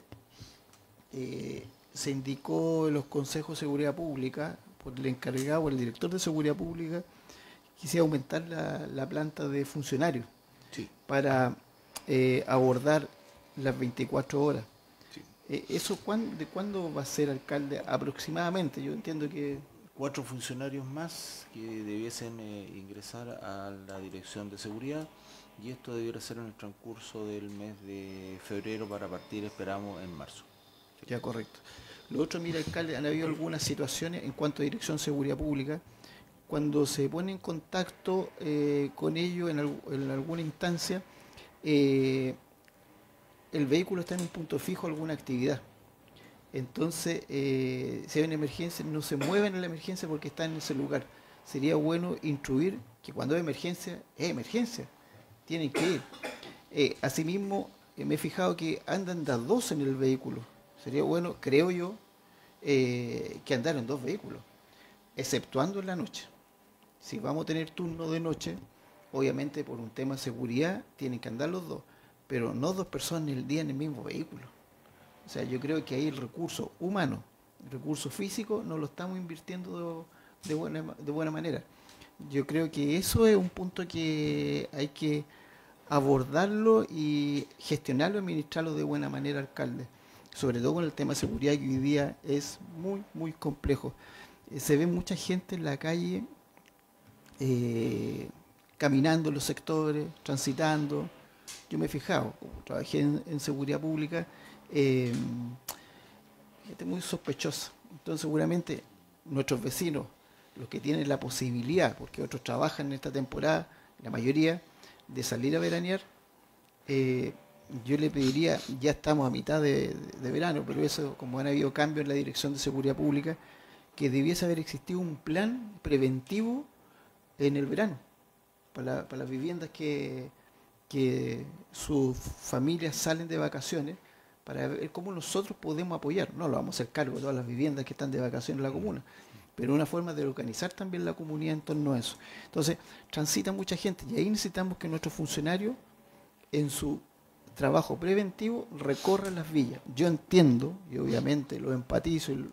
eh, se indicó en los consejos de seguridad pública por el encargado, el director de seguridad pública, quisiera aumentar la, la planta de funcionarios sí. para eh, abordar las veinticuatro horas. Sí. Eh, ¿Eso cuán, de cuándo va a ser, alcalde, aproximadamente? Yo entiendo que... Cuatro funcionarios más que debiesen eh, ingresar a la dirección de seguridad, y esto debiera ser en el transcurso del mes de febrero para partir, esperamos, en marzo. Sí. Ya, correcto. Lo otro, mira, alcalde, han habido algunas situaciones en cuanto a dirección de seguridad pública, cuando se pone en contacto eh, con ellos en, al, en alguna instancia, eh, el vehículo está en un punto fijo, alguna actividad. Entonces, eh, si hay una emergencia, no se mueven en la emergencia porque están en ese lugar. Sería bueno instruir que cuando hay emergencia, es emergencia, tienen que ir. Eh, asimismo, eh, me he fijado que andan las dos en el vehículo. Sería bueno, creo yo, eh, que andar en dos vehículos, exceptuando en la noche. Si vamos a tener turno de noche, obviamente por un tema de seguridad, tienen que andar los dos, pero no dos personas en el día en el mismo vehículo. O sea, yo creo que ahí el recurso humano, el recurso físico, no lo estamos invirtiendo de, de, buena, de buena manera. Yo creo que eso es un punto que hay que abordarlo y gestionarlo, administrarlo de buena manera, alcalde. Sobre todo con el tema de seguridad, que hoy día es muy, muy complejo. Eh, se ve mucha gente en la calle eh, caminando en los sectores, transitando. Yo me he fijado, como trabajé en, en seguridad pública, Eh, gente muy sospechosa. Entonces seguramente nuestros vecinos, los que tienen la posibilidad, porque otros trabajan en esta temporada, la mayoría, de salir a veranear, eh, yo le pediría, ya estamos a mitad de, de, de verano, pero eso, como han habido cambios en la dirección de seguridad pública, que debiese haber existido un plan preventivo en el verano, para, la, para las viviendas que, que sus familias salen de vacaciones, para ver cómo nosotros podemos apoyar. No lo vamos a hacer cargo de todas las viviendas que están de vacaciones en la comuna, pero una forma de organizar también la comunidad en torno a eso. Entonces, transita mucha gente y ahí necesitamos que nuestros funcionarios, en su trabajo preventivo, recorran las villas. Yo entiendo, y obviamente lo empatizo y,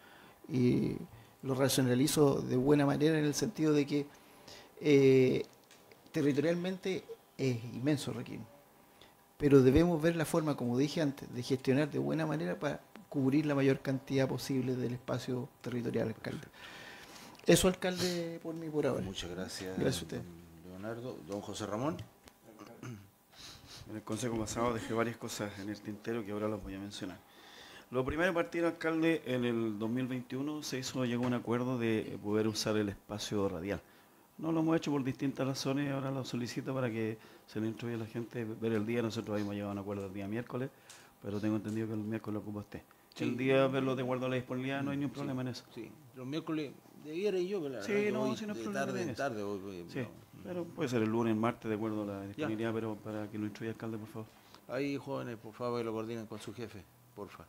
y lo racionalizo de buena manera, en el sentido de que eh, territorialmente es inmenso Requiem, pero debemos ver la forma, como dije antes, de gestionar de buena manera para cubrir la mayor cantidad posible del espacio territorial, alcalde. Eso, alcalde, por mí por ahora. Muchas gracias. Gracias a usted. Leonardo. Don José Ramón. En el consejo pasado dejé varias cosas en el tintero que ahora las voy a mencionar. Lo primero, partir, alcalde, en el dos mil veintiuno se hizo, llegó a un acuerdo de poder usar el espacio radial. No lo hemos hecho por distintas razones, ahora lo solicito para que se le instruya a la gente ver el día. Nosotros habíamos llegado a un acuerdo el día miércoles, pero tengo entendido que el miércoles lo ocupa usted. Sí. El día verlo de acuerdo a la disponibilidad, no hay ningún problema sí, en eso. Sí, los miércoles debiera ir yo, pero la sí, verdad no, voy si no hay de problema tarde en en eso. tarde. Voy, sí, no. Pero puede ser el lunes, el martes, de acuerdo a la disponibilidad, ya. Pero para que lo instruya el alcalde, por favor. Ahí, jóvenes, por favor, que lo coordinen con su jefe, porfa.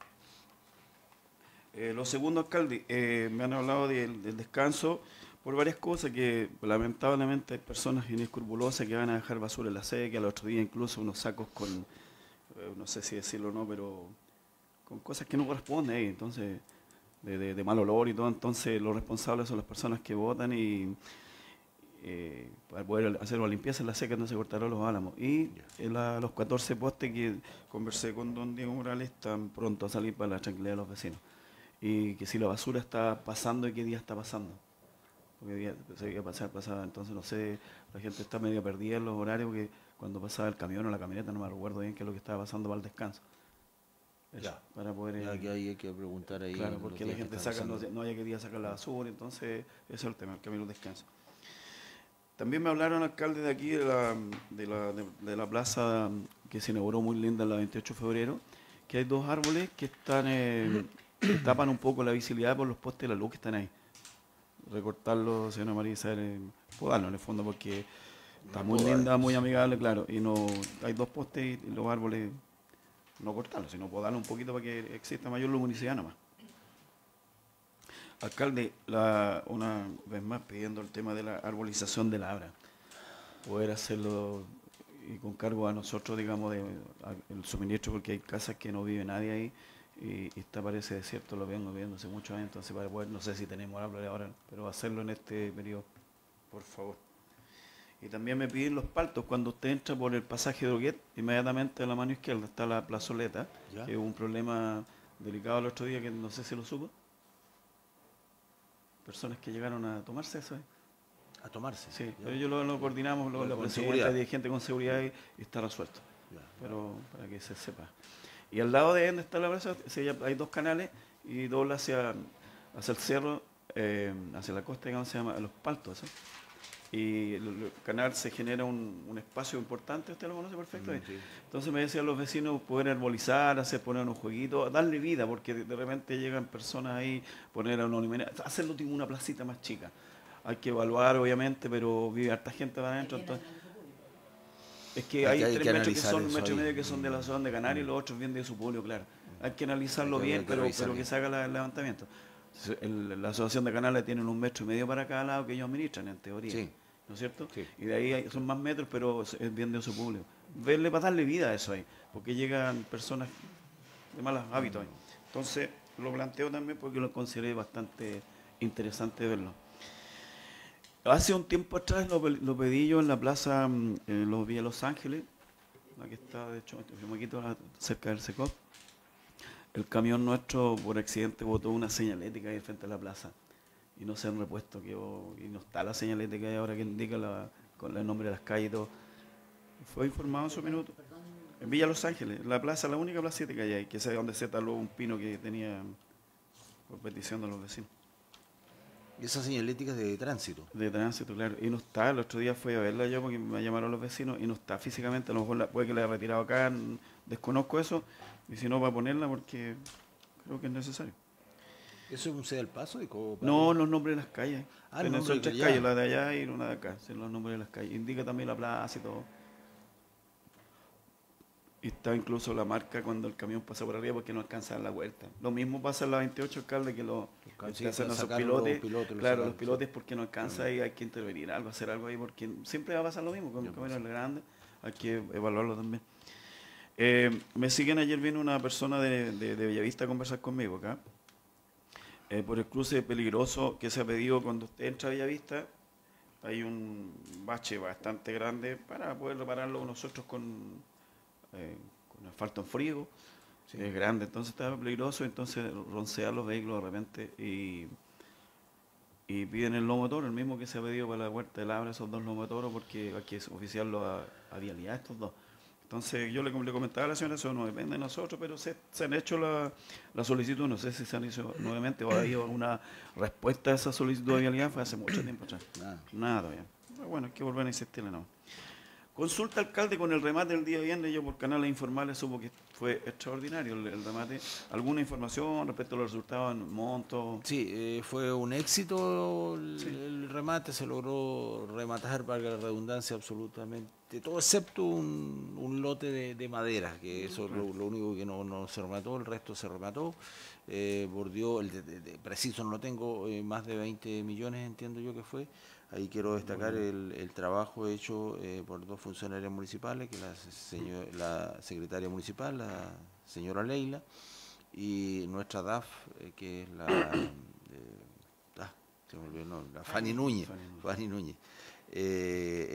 Eh, lo segundo, alcalde, eh, me han hablado del, del descanso por varias cosas, que lamentablemente hay personas inescrupulosas que van a dejar basura en la sede, que al otro día incluso unos sacos con, eh, no sé si decirlo o no, pero con cosas que no corresponden ahí, entonces, de, de, de mal olor y todo. Entonces los responsables son las personas que votan y eh, para poder hacer una limpieza en la seca donde se cortaron los álamos. Y la, los catorce postes que conversé con don Diego Morales están pronto a salir para la tranquilidad de los vecinos. Y que si la basura está pasando y qué día está pasando. Porque día se iba a pasar, pasaba, entonces no sé, la gente está medio perdida en los horarios, porque cuando pasaba el camión o la camioneta no me recuerdo bien qué es lo que estaba pasando para el descanso. Eso, ya. Para poder... Ya que hay que preguntar ahí. Claro, porque la gente saca, no, no haya que día sacar la basura, entonces ese es el tema, el camino del descanso. También me hablaron alcalde de aquí, de la, de la, de, de la plaza que se inauguró muy linda el veintiocho de febrero, que hay dos árboles que están eh, que tapan un poco la visibilidad por los postes de la luz que están ahí. Recortarlo, señora María Isabel, podarlo en el fondo porque está muy linda, muy amigable, claro, y no hay dos postes y los árboles no cortarlos, sino podarlo un poquito para que exista mayor luminosidad nomás. Alcalde, la, una vez más pidiendo el tema de la arbolización de la Abra, poder hacerlo y con cargo a nosotros, digamos, de, a, el suministro, porque hay casas que no vive nadie ahí y, y está parece desierto, lo vengo viendo hace muchos años, entonces para poder, no sé si tenemos árboles ahora, pero hacerlo en este periodo, por favor. Y también me piden los paltos, cuando usted entra por el pasaje de Droguet, inmediatamente a la mano izquierda está la plazoleta, ¿ya? Que es un problema delicado el otro día que no sé si lo supo. Personas que llegaron a tomarse eso. ¿eh? A tomarse. Sí, pero yo lo, lo coordinamos, lo, la presidenta y gente con seguridad y, y está resuelto. Ya, pero ya. Para que se sepa. Y al lado de donde está la plaza hay dos canales y dobla hacia, hacia el cerro, eh, hacia la costa, digamos, se llama Los Paltos. ¿eh? Y el, el canal se genera un, un espacio importante, usted lo conoce perfecto. Mm, sí. Entonces me decían los vecinos poder arbolizar, hacer poner unos jueguitos, darle vida, porque de, de repente llegan personas ahí, poner a una luminaria, hacerlo tipo una placita más chica. Hay que evaluar, obviamente, pero vive harta gente para adentro. Entonces, es que hay, hay tres que metros que son, un metro y medio que son de la zona de Canarias y los otros bien de su pueblo, claro. Hay que analizarlo hay que, bien, que pero, pero bien. Que se haga el levantamiento. El, la asociación de canales tienen un metro y medio para cada lado que ellos administran, en teoría. Sí. ¿No es cierto? Sí. Y de ahí hay, son más metros, pero es bien de uso público. Verle para darle vida a eso ahí, porque llegan personas de malos hábitos ahí. Entonces, lo planteo también porque lo consideré bastante interesante verlo. Hace un tiempo atrás lo, lo pedí yo en la plaza, eh, lo vi en Los Ángeles, la que está, de hecho, cerca del SECOP. El camión nuestro, por accidente, botó una señalética ahí frente a la plaza. Y no se han repuesto, que, y no está la señalética que hay ahora que indica la, con el nombre de las calles y todo. Fue informado en su minuto. En Villa Los Ángeles, la plaza, la única placita que hay ahí, que es donde se taló un pino que tenía por petición de los vecinos. ¿Y esa señalética es de tránsito? De tránsito, claro. Y no está, el otro día fui a verla yo porque me llamaron los vecinos y no está físicamente, a lo mejor la, puede que la haya retirado acá, desconozco eso, y si no, va a ponerla porque creo que es necesario. ¿Eso es un C del Paso? Y cómo, no, los nombres de las calles. Ah, no, son tres calles, la de allá y una de acá, son los nombres de las calles. Indica también la plaza y todo. Y está incluso la marca cuando el camión pasa por arriba porque no alcanza a dar la vuelta. Lo mismo pasa en la veintiocho, alcalde, que los que hacen esos pilotes. Los pilotes claro, los, los pilotes porque no alcanza sí. Y hay que intervenir, algo, hacer algo ahí, porque siempre va a pasar lo mismo con el camión grande. Hay que evaluarlo también. Eh, me siguen, ayer vino una persona de, de, de Bellavista a conversar conmigo acá. Eh, por el cruce peligroso que se ha pedido cuando usted entra a Bellavista, hay un bache bastante grande para poder repararlo nosotros con, eh, con asfalto en frío, sí. Es grande, entonces está peligroso, entonces roncear los vehículos de repente y, y piden el lomo toro, el mismo que se ha pedido para la Huerta del Abra, esos dos lomos toros, porque hay que oficiarlo a, a vialidad estos dos. Entonces yo le, le comentaba a la señora, eso no depende de nosotros, pero se, se han hecho la, la solicitud, no sé si se han hecho nuevamente o ha habido alguna respuesta a esa solicitud de vialidad, fue hace mucho tiempo atrás. Nada, Nada todavía. Pero bueno, hay que volver a insistirle, no. Consulta alcalde con el remate del día viernes, yo por canales informales supo que fue extraordinario el, el remate. ¿Alguna información respecto a los resultados en monto? Sí, eh, fue un éxito el, sí. el remate, se logró rematar, valga la redundancia, absolutamente todo, excepto un, un lote de, de madera, que eso es lo, lo único que no, no se remató, el resto se remató. Eh, bordeó, el de, de, de, preciso no lo tengo, eh, más de veinte millones entiendo yo que fue. Ahí quiero destacar el, el trabajo hecho eh, por dos funcionarias municipales, que la, señor, la secretaria municipal, la señora Leila, y nuestra D A F, eh, que es la, eh, ah, se me olvidó el nombre, la Fanny Núñez. Fanny Núñez. Eh,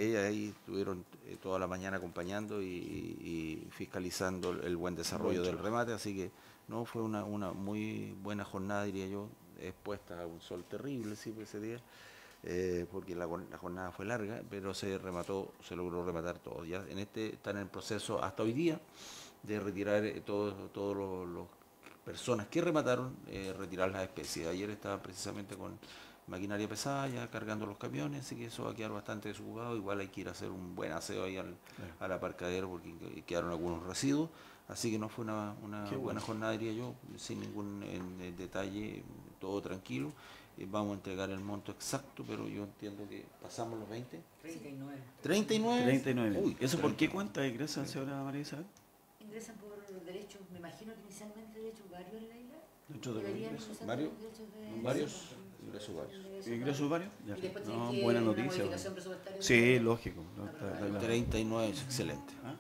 ellas ahí estuvieron eh, toda la mañana acompañando y, y fiscalizando el buen desarrollo del remate, así que no fue una, una muy buena jornada, diría yo, expuesta a un sol terrible sí, ese día, eh, porque la, la jornada fue larga, pero se remató, se logró rematar todo. Ya en este están en el proceso hasta hoy día de retirar eh, todos todos los, los personas que remataron, eh, retirar las especies. Ayer estaban precisamente con maquinaria pesada ya cargando los camiones, así que eso va a quedar bastante desocupado. Igual hay que ir a hacer un buen aseo ahí al, claro. al aparcadero porque quedaron algunos residuos, así que no fue una, una buena bueno. jornada, diría yo, sin ningún en, en detalle, todo tranquilo. Eh, vamos a entregar el monto exacto, pero yo entiendo que pasamos los veinte. treinta y nueve. ¿treinta y nueve? treinta y nueve. Uy, ¿eso por qué cuenta ingresan, señora María Isabel? Ingresan por derechos, me imagino que inicialmente derechos varios en la isla. ¿Dentro de los ingresos? ¿Varios? De ¿Varios? Ingresos varios. ¿Ingresos varios? Ya. Y después No, que buena una noticia. modificación presupuestaria. Sí, lógico. No, está, está treinta y nueve es excelente. ¿Ah?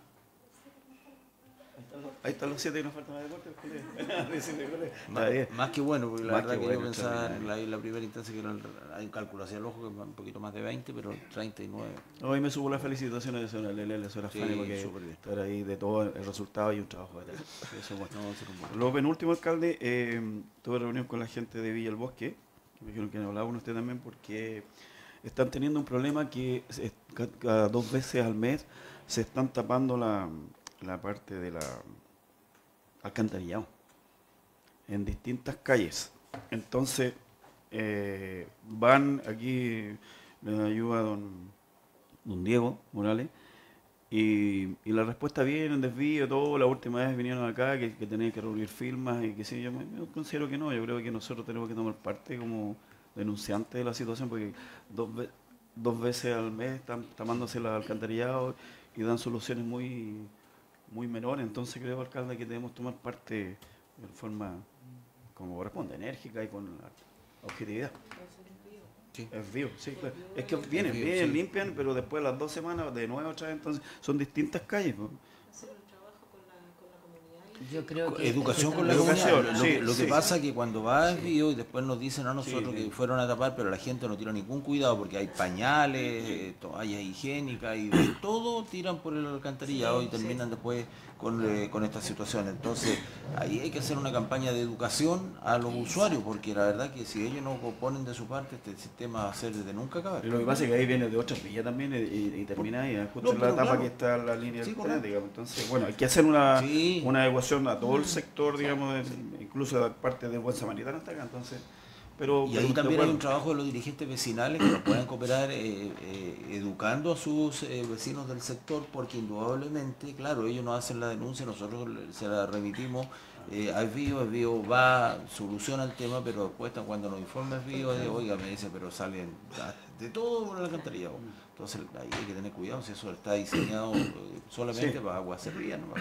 Ahí están los siete y nos falta más deporte. más, más que bueno, porque la más verdad que, que bueno, yo pensaba en la, la primera instancia que era el, hay un cálculo hacia el ojo que es un poquito más de veinte, pero treinta y nueve. Hoy me subo las felicitaciones de señora Lele, señora Sí, Fanny, porque estar ahí de todo el resultado y un trabajo de eso, bueno. No, lo penúltimo, alcalde, eh, tuve reunión con la gente de Villa El Bosque, que me dijeron que hablaba con usted también, porque están teniendo un problema que se, cada dos veces al mes se están tapando la, la parte de la alcantarillado en distintas calles. Entonces eh, van aquí, les ayuda don, don Diego Morales, y, y la respuesta viene en desvío, todo. La última vez vinieron acá que, que tenían que reunir firmas y que sí, yo, me, yo considero que no, yo creo que nosotros tenemos que tomar parte como denunciantes de la situación, porque dos, dos veces al mes están tapándose el alcantarillado y dan soluciones muy muy menores. Entonces creo, alcalde, que debemos tomar parte de forma como corresponde, enérgica y con objetividad. Sí. Es vivo, sí, claro. Es que vienen, vivo, vienen, sí. limpian, pero después de las dos semanas de nuevo otra vez, entonces son distintas calles, ¿no? Yo creo que educación con la educación. Lo, sí, lo que sí. pasa es que cuando va a desvío y después nos dicen a nosotros sí, que fueron a tapar, pero la gente no tira ningún cuidado porque hay pañales, eh, toallas higiénicas y de todo tiran por el alcantarillado sí, y terminan sí. después con, eh, con esta situación. Entonces ahí hay que hacer una campaña de educación a los usuarios, porque la verdad que si ellos no ponen de su parte, este sistema va a ser de nunca acabar. Y lo que pasa es que ahí viene de otras villas también y, y, y termina ahí, justo no, en la etapa claro. que está la línea sí, del tren, digamos. Entonces, bueno, hay que hacer una, sí. una adecuación a todo el sector, digamos, de, incluso la parte de Buen Samaritano hasta acá, entonces, pero... Y ahí pero, también hay un trabajo de los dirigentes vecinales que nos pueden cooperar eh, eh, educando a sus eh, vecinos del sector, porque indudablemente, claro, ellos nos hacen la denuncia, nosotros se la remitimos eh, al Vío, el Vío va, soluciona el tema, pero después cuando nos informa el Vío, de, oiga, me dice, pero salen de todo por el alcantarillado. Entonces ahí hay que tener cuidado, si eso está diseñado eh, solamente sí. para agua servida, ¿no?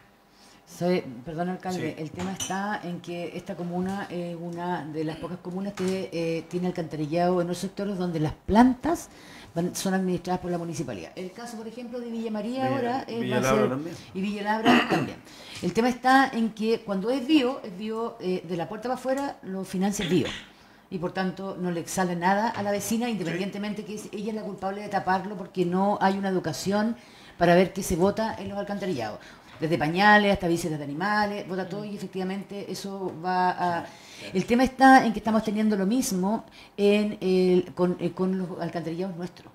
¿Sabe? Perdón, alcalde, sí. el tema está en que esta comuna es una de las pocas comunas que eh, tiene alcantarillado en los sectores donde las plantas van, son administradas por la municipalidad. El caso, por ejemplo, de Villa María Villa, ahora es Villa Labra también. Y Villa Labra también. El tema está en que cuando es bio, es bio eh, de la puerta para afuera, lo financia el bio. Y por tanto no le sale nada a la vecina, independientemente sí. que es, ella es la culpable de taparlo porque no hay una educación para ver qué se bota en los alcantarillados. Desde pañales hasta vísceras de animales, bota todo y efectivamente eso va a... El tema está en que estamos teniendo lo mismo en el, con, eh, con los alcantarillados nuestros.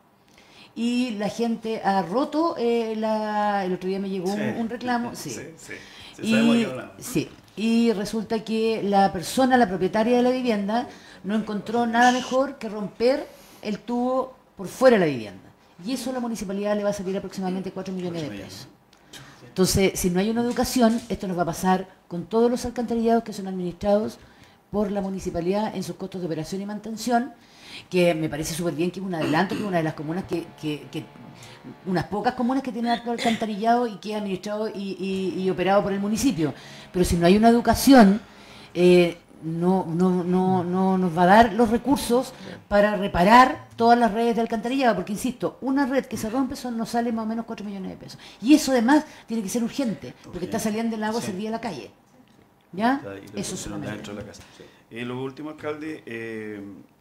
Y la gente ha roto, eh, la, el otro día me llegó sí. un, un reclamo, sí. sí, sí. sí y, sí. y resulta que la persona, la propietaria de la vivienda, no encontró nada mejor que romper el tubo por fuera de la vivienda. Y eso a la municipalidad le va a salir aproximadamente cuatro millones de pesos. Entonces, si no hay una educación, esto nos va a pasar con todos los alcantarillados que son administrados por la municipalidad en sus costos de operación y mantención, que me parece súper bien, que es un adelanto, que es una de las comunas que, que, que unas pocas comunas que tienen alcantarillado y que es administrado y, y, y operado por el municipio. Pero si no hay una educación, eh, no, no, no, no nos va a dar los recursos para reparar todas las redes de alcantarillado, porque insisto, una red que se rompe son, nos sale más o menos cuatro millones de pesos. Y eso además tiene que ser urgente, porque está saliendo el agua sí. servida a la calle. ¿Ya? Y eso es dentro de la casa. Sí. Y lo último, alcalde, eh,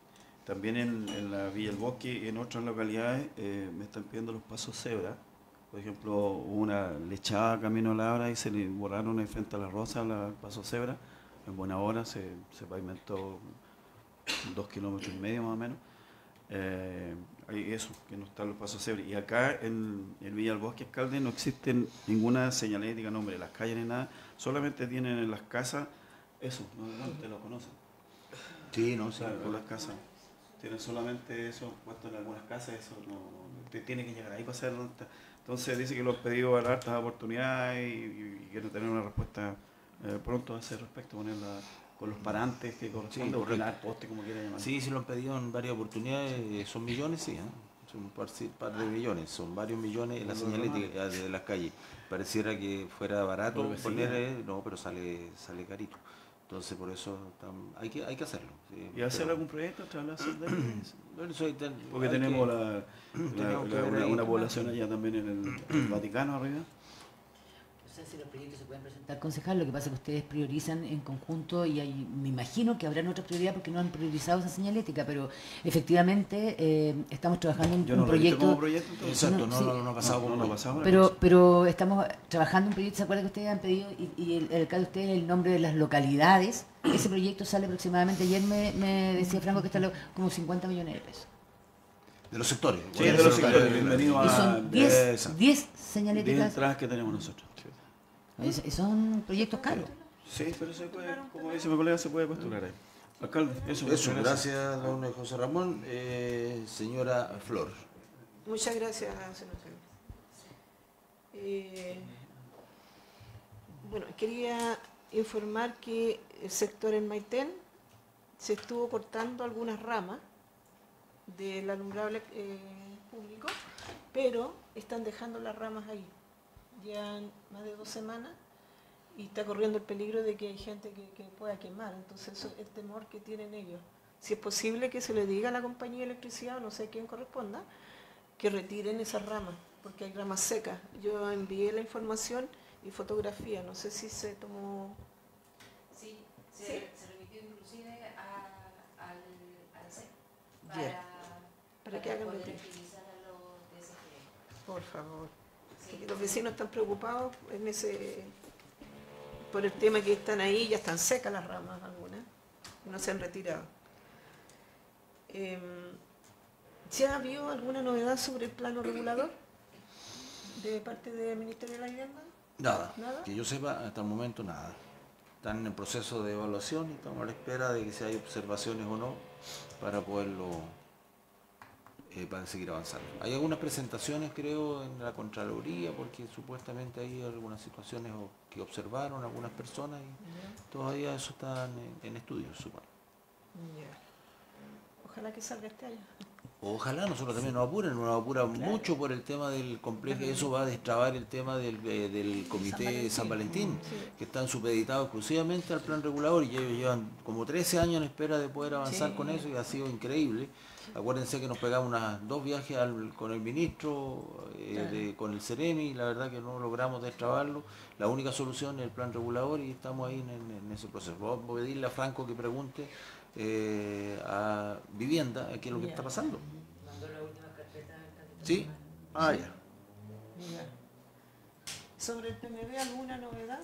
también en, en la Villa El Bosque y en otras localidades eh, me están pidiendo los pasos cebra. Por ejemplo, hubo una lechada camino a Labra y se le borraron ahí frente a la Rosa el paso cebra. En buena hora se, se pavimentó dos kilómetros y medio más o menos. Eh, hay eso, que no están los pasos cebra. Y acá en, en Villa El Bosque, alcalde, no existe ninguna señalética, nombre de las calles ni nada. Solamente tienen en las casas eso, no, no, ustedes lo conocen. Sí, no, sí. Claro, en las casas. Tienen solamente eso puesto en algunas casas, eso no, no te tiene que llegar ahí para hacerlo. Entonces dice que lo han pedido a hartas oportunidades y, y, y quieren tener una respuesta eh, pronto a ese respecto, ponerla con los parantes que corresponden, sí, o el poste, como quiera llamar. Sí, se lo han pedido en varias oportunidades, son millones, sí, ¿eh? Son un par, par de millones, son varios millones en la señalética de las calles. Pareciera que fuera barato poner, eh, no, pero sale sale carito. Entonces por eso tam, hay que hay que hacerlo. Sí, ¿Y hacer pero, algún proyecto tras la bueno, soy tan, porque tenemos, que, la, la, tenemos la, una, una población allá también en el, en el Vaticano arriba. No sé si los proyectos se pueden presentar, concejal, lo que pasa es que ustedes priorizan en conjunto y hay, me imagino que habrán otras prioridades porque no han priorizado esa señalética, pero efectivamente eh, estamos trabajando en Yo un no proyecto. Como proyecto entonces. Exacto, no, no, sí, no, no, no ha pasado como no, no, no pasado. Pero, pero estamos trabajando en un proyecto, ¿se acuerdan que ustedes han pedido? Y, y el, el alcalde de ustedes el nombre de las localidades. Ese proyecto sale aproximadamente, ayer me, me decía Franco que está lo, como cincuenta millones de pesos. De los sectores. Sí, de los sectores. Bienvenido y a... son diez señaléticas. diez entradas que tenemos nosotros. Es, son proyectos caros. Sí, pero se puede, como dice mi colega, se puede postular ahí. Alcalde, eso. Eso, gracias, don José Ramón. Eh, señora Flor. Muchas gracias, señor. Eh, bueno, quería informar que el sector en Maitén se estuvo cortando algunas ramas del alumbrable eh, público, pero están dejando las ramas ahí. Ya más de dos semanas y está corriendo el peligro de que hay gente que, que pueda quemar, entonces eso es el temor que tienen ellos. Si es posible que se le diga a la compañía de electricidad, o no sé quién corresponda, que retiren esas ramas, porque hay ramas secas. Yo envié la información y fotografía, no sé si se tomó... Sí, se, ¿Sí? se remitió inclusive a, al, al C E P para, yeah. para, para que hagan poder retiro. utilizar a los D S G. Por favor. Sí, los vecinos están preocupados en ese, por el tema que están ahí, ya están secas las ramas algunas, no se han retirado. Eh, ¿Se ha habido alguna novedad sobre el plano regulador de parte del Ministerio de la Vivienda? Nada, ¿Nada? Que yo sepa, hasta el momento nada. Están en el proceso de evaluación y estamos a la espera de que si hay observaciones o no para poderlo... Eh, para seguir avanzando. Hay algunas presentaciones, creo, en la Contraloría, porque supuestamente hay algunas situaciones que observaron algunas personas y yeah. todavía eso está en, en estudio, supongo. Yeah. Ojalá que salga este año. Ojalá, nosotros también nos apuren, nos apura claro. mucho por el tema del complejo, eso va a destrabar el tema del, eh, del Comité San Valentín, San Valentín sí. que están supeditados exclusivamente al plan regulador y ellos llevan como trece años en espera de poder avanzar sí. con eso y ha sido increíble. Acuérdense que nos pegamos unas dos viajes al, con el ministro, eh, claro. de, con el Ceremi, y la verdad que no logramos destrabarlo. La única solución es el plan regulador y estamos ahí en, en, en ese proceso. Vamos a pedirle a Franco que pregunte eh, a Vivienda qué es lo que está pasando. ¿Mandó la última carpeta? ¿Sí? Ah, ya. ya. ¿Sobre el P M B alguna novedad?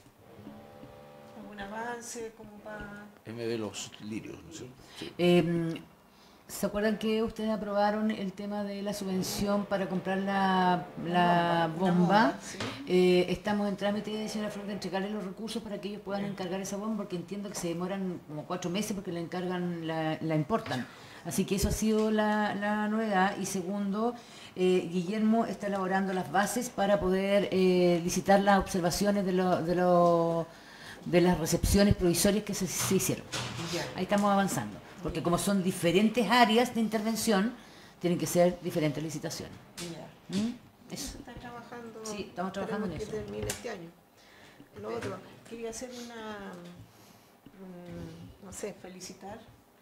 ¿Algún avance como para...? M B Los Lirios, ¿no sé? Sí. Eh, ¿Se acuerdan que ustedes aprobaron el tema de la subvención para comprar la, la bomba? bomba ¿sí? eh, estamos en trámite, señora Flor, de entregarle los recursos para que ellos puedan encargar esa bomba, porque entiendo que se demoran como cuatro meses porque la encargan, la, la importan. Así que eso ha sido la, la novedad. Y segundo, eh, Guillermo está elaborando las bases para poder eh, licitar las observaciones de, lo, de, lo, de las recepciones provisorias que se, se hicieron. Ahí estamos avanzando. Porque como son diferentes áreas de intervención, tienen que ser diferentes licitaciones. Ya. ¿Mm? Eso. Está trabajando, sí, estamos trabajando en que eso. termine este año. Lo otro, quería hacer una, um, no sé, felicitar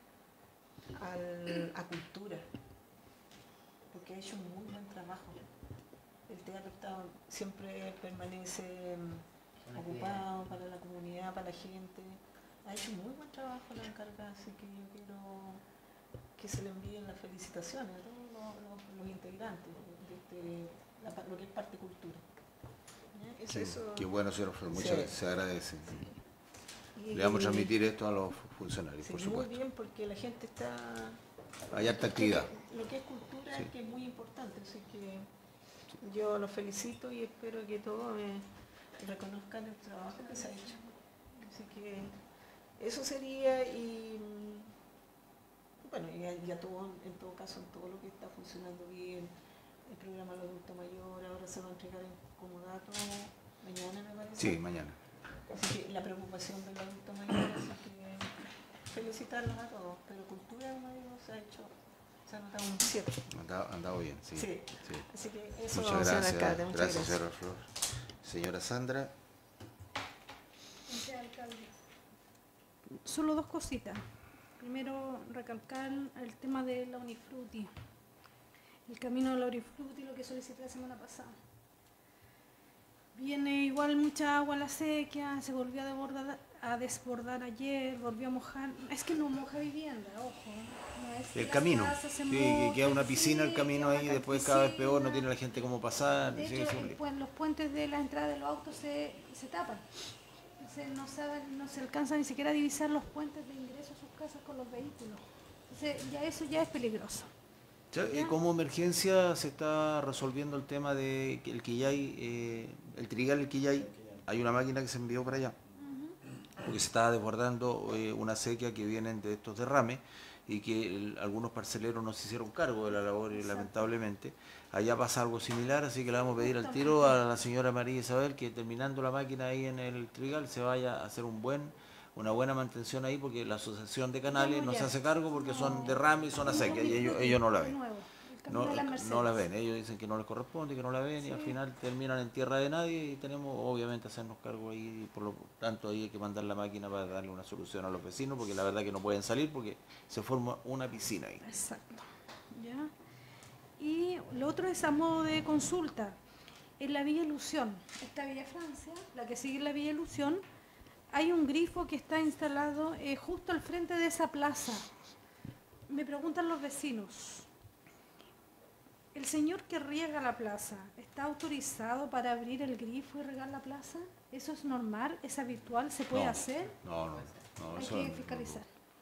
al, a Cultura, porque ha hecho un muy buen trabajo. El teatro está, siempre permanece um, ocupado para la comunidad, para la gente. Ha hecho muy buen trabajo la encargada, así que yo quiero que se le envíen las felicitaciones a todos los, los, los integrantes de este, la, lo que es parte cultura. ¿Ya? Eso, Sí, eso, qué bueno, señor Flor, muchas sí. gracias, se agradece. Y- Le vamos a transmitir esto a los funcionarios, sí, por muy supuesto. bien, porque la gente está... Hay harta actividad. Lo que es cultura Sí. es que es muy importante, así que yo los felicito y espero que todos me reconozcan el trabajo que se ha hecho. Así que eso sería, y bueno, y a, y a todo, en todo caso, en todo lo que está funcionando bien, el programa del adulto mayor, ahora se va a entregar en comodato mañana, me parece. Sí, mañana. Así que la preocupación del adulto mayor, así que felicitarlos a todos, pero cultura, como digo, se ha hecho, se ha notado un siete. Ha andado, ha andado bien, sí. Sí. sí. Así que eso, Muchas señor gracias, alcalde, muchas gracias, gracias. señora Flor. Señora Sandra, Señor alcalde. Solo dos cositas. Primero, recalcar el tema de la Unifruti. El camino de la Unifruti, lo que solicité la semana pasada. Viene igual mucha agua a la sequía, se volvió a desbordar, a desbordar ayer, volvió a mojar. Es que no moja vivienda, ojo. No es que el la camino. casa se Sí, que queda una moje, piscina sí, el camino queda ahí, una después cada vez peor, no piscina. tiene la gente cómo pasar. De Sí, hecho, sí, el un- puen- los puentes de la entrada de los autos se, se tapan. Entonces no, saben, no se alcanza ni siquiera a divisar los puentes de ingreso a sus casas con los vehículos. Entonces ya eso ya es peligroso. Ya, eh, como emergencia se está resolviendo el tema de que el Quillay, eh, el Trigal, el Quillay, hay una máquina que se envió para allá, porque se estaba desbordando eh, una sequía que vienen de estos derrames y que el- algunos parceleros no se hicieron cargo de la labor y Exacto. lamentablemente. Allá pasa algo similar, así que le vamos a pedir al tiro a la señora María Isabel que terminando la máquina ahí en el Trigal se vaya a hacer un buen una buena mantención ahí, porque la asociación de canales no se hace cargo porque son derrames y son a sequía y ellos, ellos no la ven. No, no la ven, ellos dicen que no les corresponde, que no la ven y al final terminan en tierra de nadie y tenemos obviamente hacernos cargo ahí, y por lo tanto ahí hay que mandar la máquina para darle una solución a los vecinos porque la verdad que no pueden salir porque se forma una piscina ahí. Exacto. ¿Ya? Y lo otro es a modo de consulta. En la Villa Ilusión, esta Villa Francia, la que sigue la Villa Ilusión, hay un grifo que está instalado eh, justo al frente de esa plaza. Me preguntan los vecinos, ¿el señor que riega la plaza está autorizado para abrir el grifo y regar la plaza? ¿Eso es normal? ¿Es habitual? ¿Se puede No, hacer? No, no, no. Hay eso que no- fiscalizar.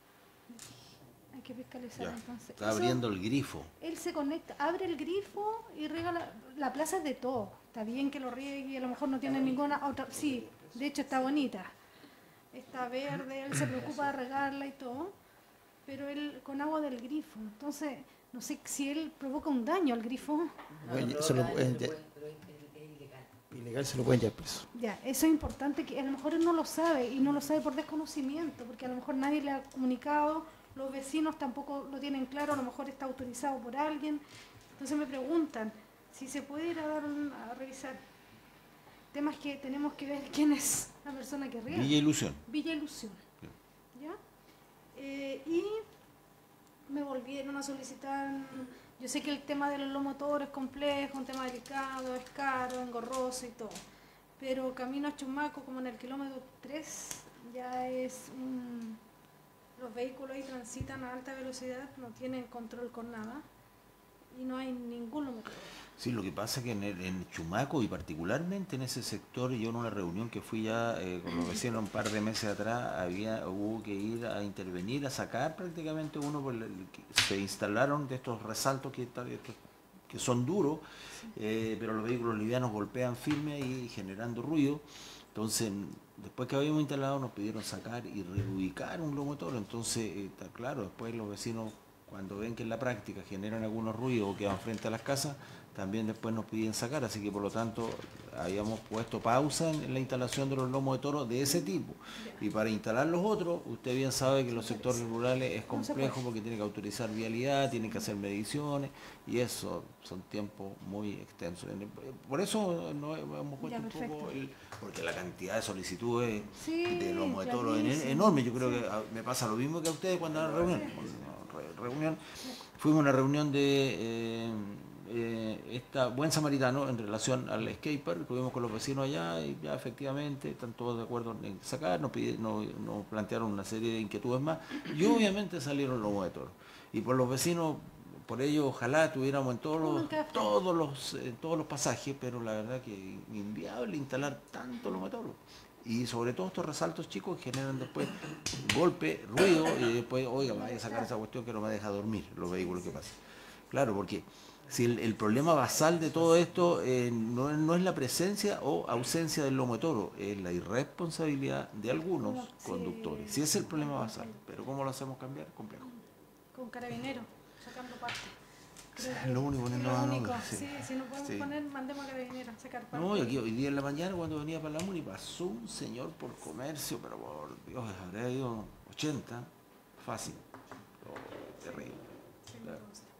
Hay que fiscalizar Ya, entonces. está Eso- abriendo el grifo. Él se conecta, abre el grifo y riega la, la plaza es de todo. Está bien que lo riegue, a lo mejor no tiene ninguna otra. Sí, de hecho está bonita. Está verde, él se preocupa de regarla y todo, pero él con agua del grifo. Entonces, no sé si él provoca un daño al grifo. Oye, se lo pueden lle- ilegal se lo pueden llevar preso. Ya, eso es importante que a lo mejor él no lo sabe y no lo sabe por desconocimiento, porque a lo mejor nadie le ha comunicado, los vecinos tampoco lo tienen claro, a lo mejor está autorizado por alguien. Entonces me preguntan si se puede ir a dar un- a revisar. Temas que tenemos que ver quién es la persona que riega. Villa Ilusión. Villa Ilusión. ¿Ya? Eh, y me volvieron a solicitar. Yo sé que el tema de los lomotores es complejo, un tema delicado, es caro, engorroso y todo. Pero camino a Chumaco, como en el kilómetro tres, ya es un. Los vehículos ahí transitan a alta velocidad, no tienen control con nada. Y no hay ningún lomotor. Sí, lo que pasa es que en, el- en Chumaco y particularmente en ese sector, yo en una reunión que fui ya eh, con los vecinos un par de meses atrás, había hubo que ir a intervenir, a sacar prácticamente uno, por el, que se instalaron de estos resaltos que, tal- estos- que son duros, eh, pero los vehículos livianos golpean firme y generando ruido. Entonces, después que habíamos instalado nos pidieron sacar y reubicar un lomotor, entonces, eh, está claro, después los vecinos cuando ven que en la práctica generan algunos ruidos o quedan frente a las casas, también después nos piden sacar, así que por lo tanto habíamos puesto pausa en la instalación de los lomos de toro de ese tipo. Y para instalar los otros, usted bien sabe que en los sectores rurales es complejo porque tiene que autorizar vialidad, tiene que hacer mediciones y eso son tiempos muy extensos. Por eso no hemos puesto Ya, un poco, perfecto. el, porque la cantidad de solicitudes Sí, de lomo de toro es clarísimo. enorme. Yo creo Sí. que a- me pasa lo mismo que a ustedes cuando van a la reunión. Re- reunión. Fuimos a una reunión de, eh, eh, esta buen samaritano en relación al skatepark. Estuvimos con los vecinos allá y ya efectivamente están todos de acuerdo en sacar, nos, pide, nos, nos plantearon una serie de inquietudes más y obviamente salieron los de toro. Y por los vecinos, por ello ojalá tuviéramos en todos los, todos los, eh, todos los pasajes, pero la verdad que es inviable instalar tanto los motores. Y sobre todo estos resaltos chicos generan después golpe, ruido y después, oiga, vaya a sacar esa cuestión que no me deja dormir los vehículos que pasan. Claro, porque si el, el problema basal de todo esto eh, no, no es la presencia o ausencia del lomo de toro, es la irresponsabilidad de algunos sí. conductores. Si ese es el problema basal, pero ¿cómo lo hacemos cambiar? Complejo. Con carabineros, sacando parte. Es lo único, lo no, único. No, sí. sí, si no podemos sí. poner, mandemos a carabineros a sacar parte. No, y aquí hoy día en la mañana cuando venía para la MUNI pasó un señor por comercio, pero por Dios, habría ido ochenta, fácil. Oh, terrible. Sí, claro.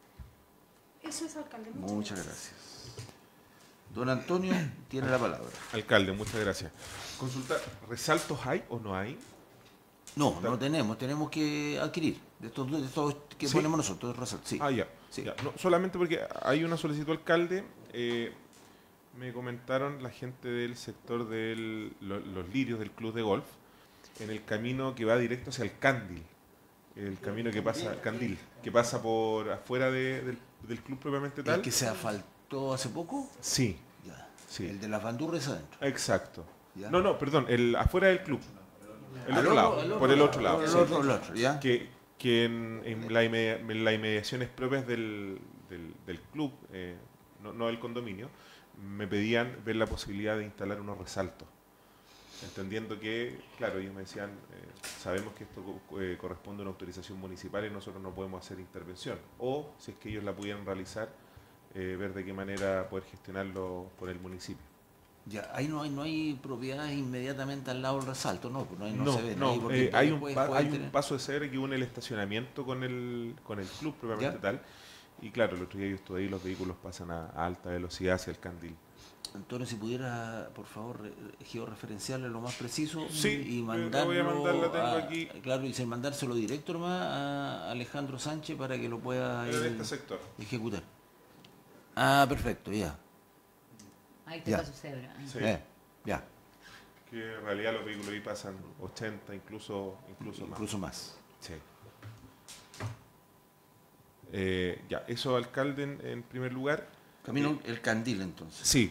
Eso es, alcalde. Muchas, muchas gracias. gracias. Don Antonio tiene la palabra. Alcalde, muchas gracias. Consulta, ¿resaltos hay o no hay? No, no tenemos, tenemos que adquirir de estos, de estos que ¿Sí? ponemos nosotros, resaltos. Sí. Ah, ya. Sí. ya. No, solamente porque hay una solicitud, alcalde. Eh, me comentaron la gente del sector de lo, los lirios del club de golf, en el camino que va directo hacia el Candil. El camino que pasa, el Candil, que pasa por afuera de, del, del club propiamente tal. ¿El que se asfaltó hace poco? Sí. Ya. sí. El de las bandurres adentro. Exacto. ¿Ya? No, no, perdón, el afuera del club. El otro, otro lado, el otro por el lado, otro lado. El sí. otro, el otro, ¿ya? Que, que en, en, la inmedia, en las inmediaciones propias del, del, del club, eh, no, no del condominio, me pedían ver la posibilidad de instalar unos resaltos. Entendiendo que, claro, ellos me decían, eh, sabemos que esto eh, corresponde a una autorización municipal y nosotros no podemos hacer intervención. O, si es que ellos la pudieran realizar, eh, ver de qué manera poder gestionarlo por el municipio. Ya, ahí no hay, no hay propiedades inmediatamente al lado del resalto, no, no, no, no se ve. No, ahí eh, hay, un, puede, pa, puede hay tener... un paso de ceder que une el estacionamiento con el, con el club propiamente ¿Ya? tal. Y claro, el otro día yo estuve ahí, los vehículos pasan a, a alta velocidad hacia el Candil. Antonio, si pudiera, por favor, georreferenciarle lo más preciso sí, y mandarlo voy a mandar, la tengo a, aquí. Claro, y sin mandárselo directo nomás a Alejandro Sánchez para que lo pueda en este sector. ejecutar. Ah, perfecto, ya. Ahí te va su cebra. Sí. Eh, ya. Que en realidad los vehículos ahí pasan ochenta, incluso, incluso más. Incluso más. Sí. Eh, ya, eso, alcalde, en, en primer lugar. Camino eh, el Candil, entonces. Sí.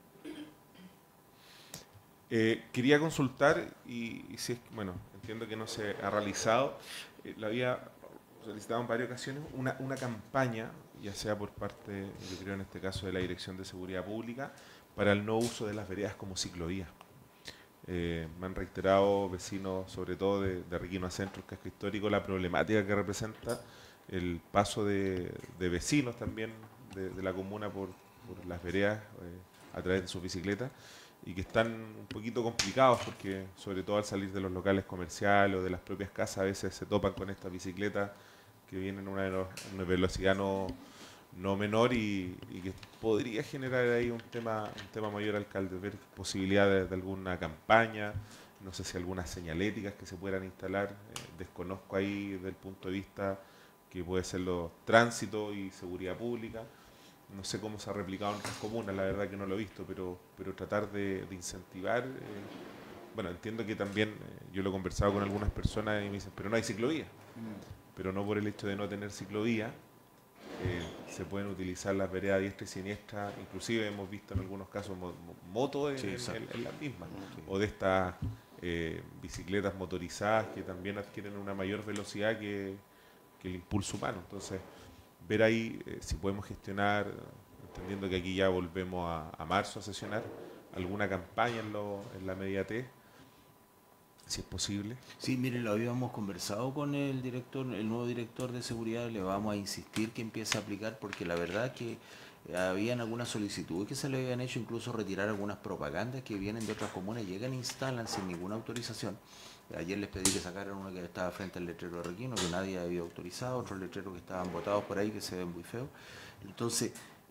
Eh, quería consultar, y, y si es bueno, entiendo que no se ha realizado, eh, la había solicitado en varias ocasiones una, una campaña, ya sea por parte, yo creo en este caso, de la Dirección de Seguridad Pública, para el no uso de las veredas como ciclovías. Eh, me han reiterado vecinos, sobre todo de, de Riquino Centro, el casco histórico, la problemática que representa el paso de, de vecinos también de, de la comuna por, por las veredas eh, a través de sus bicicletas, y que están un poquito complicados porque, sobre todo al salir de los locales comerciales o de las propias casas, a veces se topan con estas bicicletas que vienen a una, una velocidad no, no menor y, y que podría generar ahí un tema, un tema mayor, alcalde, ver posibilidades de alguna campaña, no sé si algunas señaléticas que se puedan instalar, eh, desconozco ahí desde el punto de vista que puede ser los tránsito y seguridad pública. No sé cómo se ha replicado en otras comunas, la verdad que no lo he visto, pero, pero tratar de, de incentivar. Eh, bueno, entiendo que también, eh, yo lo he conversado con algunas personas y me dicen, pero no hay ciclovía. Mm. Pero no por el hecho de no tener ciclovía, eh, se pueden utilizar las veredas diestra y siniestra, inclusive hemos visto en algunos casos mo motos en, sí, en, en, en las mismas, sí. O de estas eh, bicicletas motorizadas que también adquieren una mayor velocidad que, que el impulso humano. Entonces, ver ahí eh, si podemos gestionar, entendiendo que aquí ya volvemos a, a marzo a sesionar, alguna campaña en, lo, en la media T, si es posible. Sí, mire, lo habíamos conversado con el director, el nuevo director de seguridad, le vamos a insistir que empiece a aplicar, porque la verdad que habían algunas solicitudes que se le habían hecho, incluso retirar algunas propagandas que vienen de otras comunas, llegan e instalan sin ninguna autorización. Ayer les pedí que sacaran uno que estaba frente al letrero de Requino, que nadie había autorizado, otros letreros que estaban botados por ahí, que se ven muy feos. Entonces,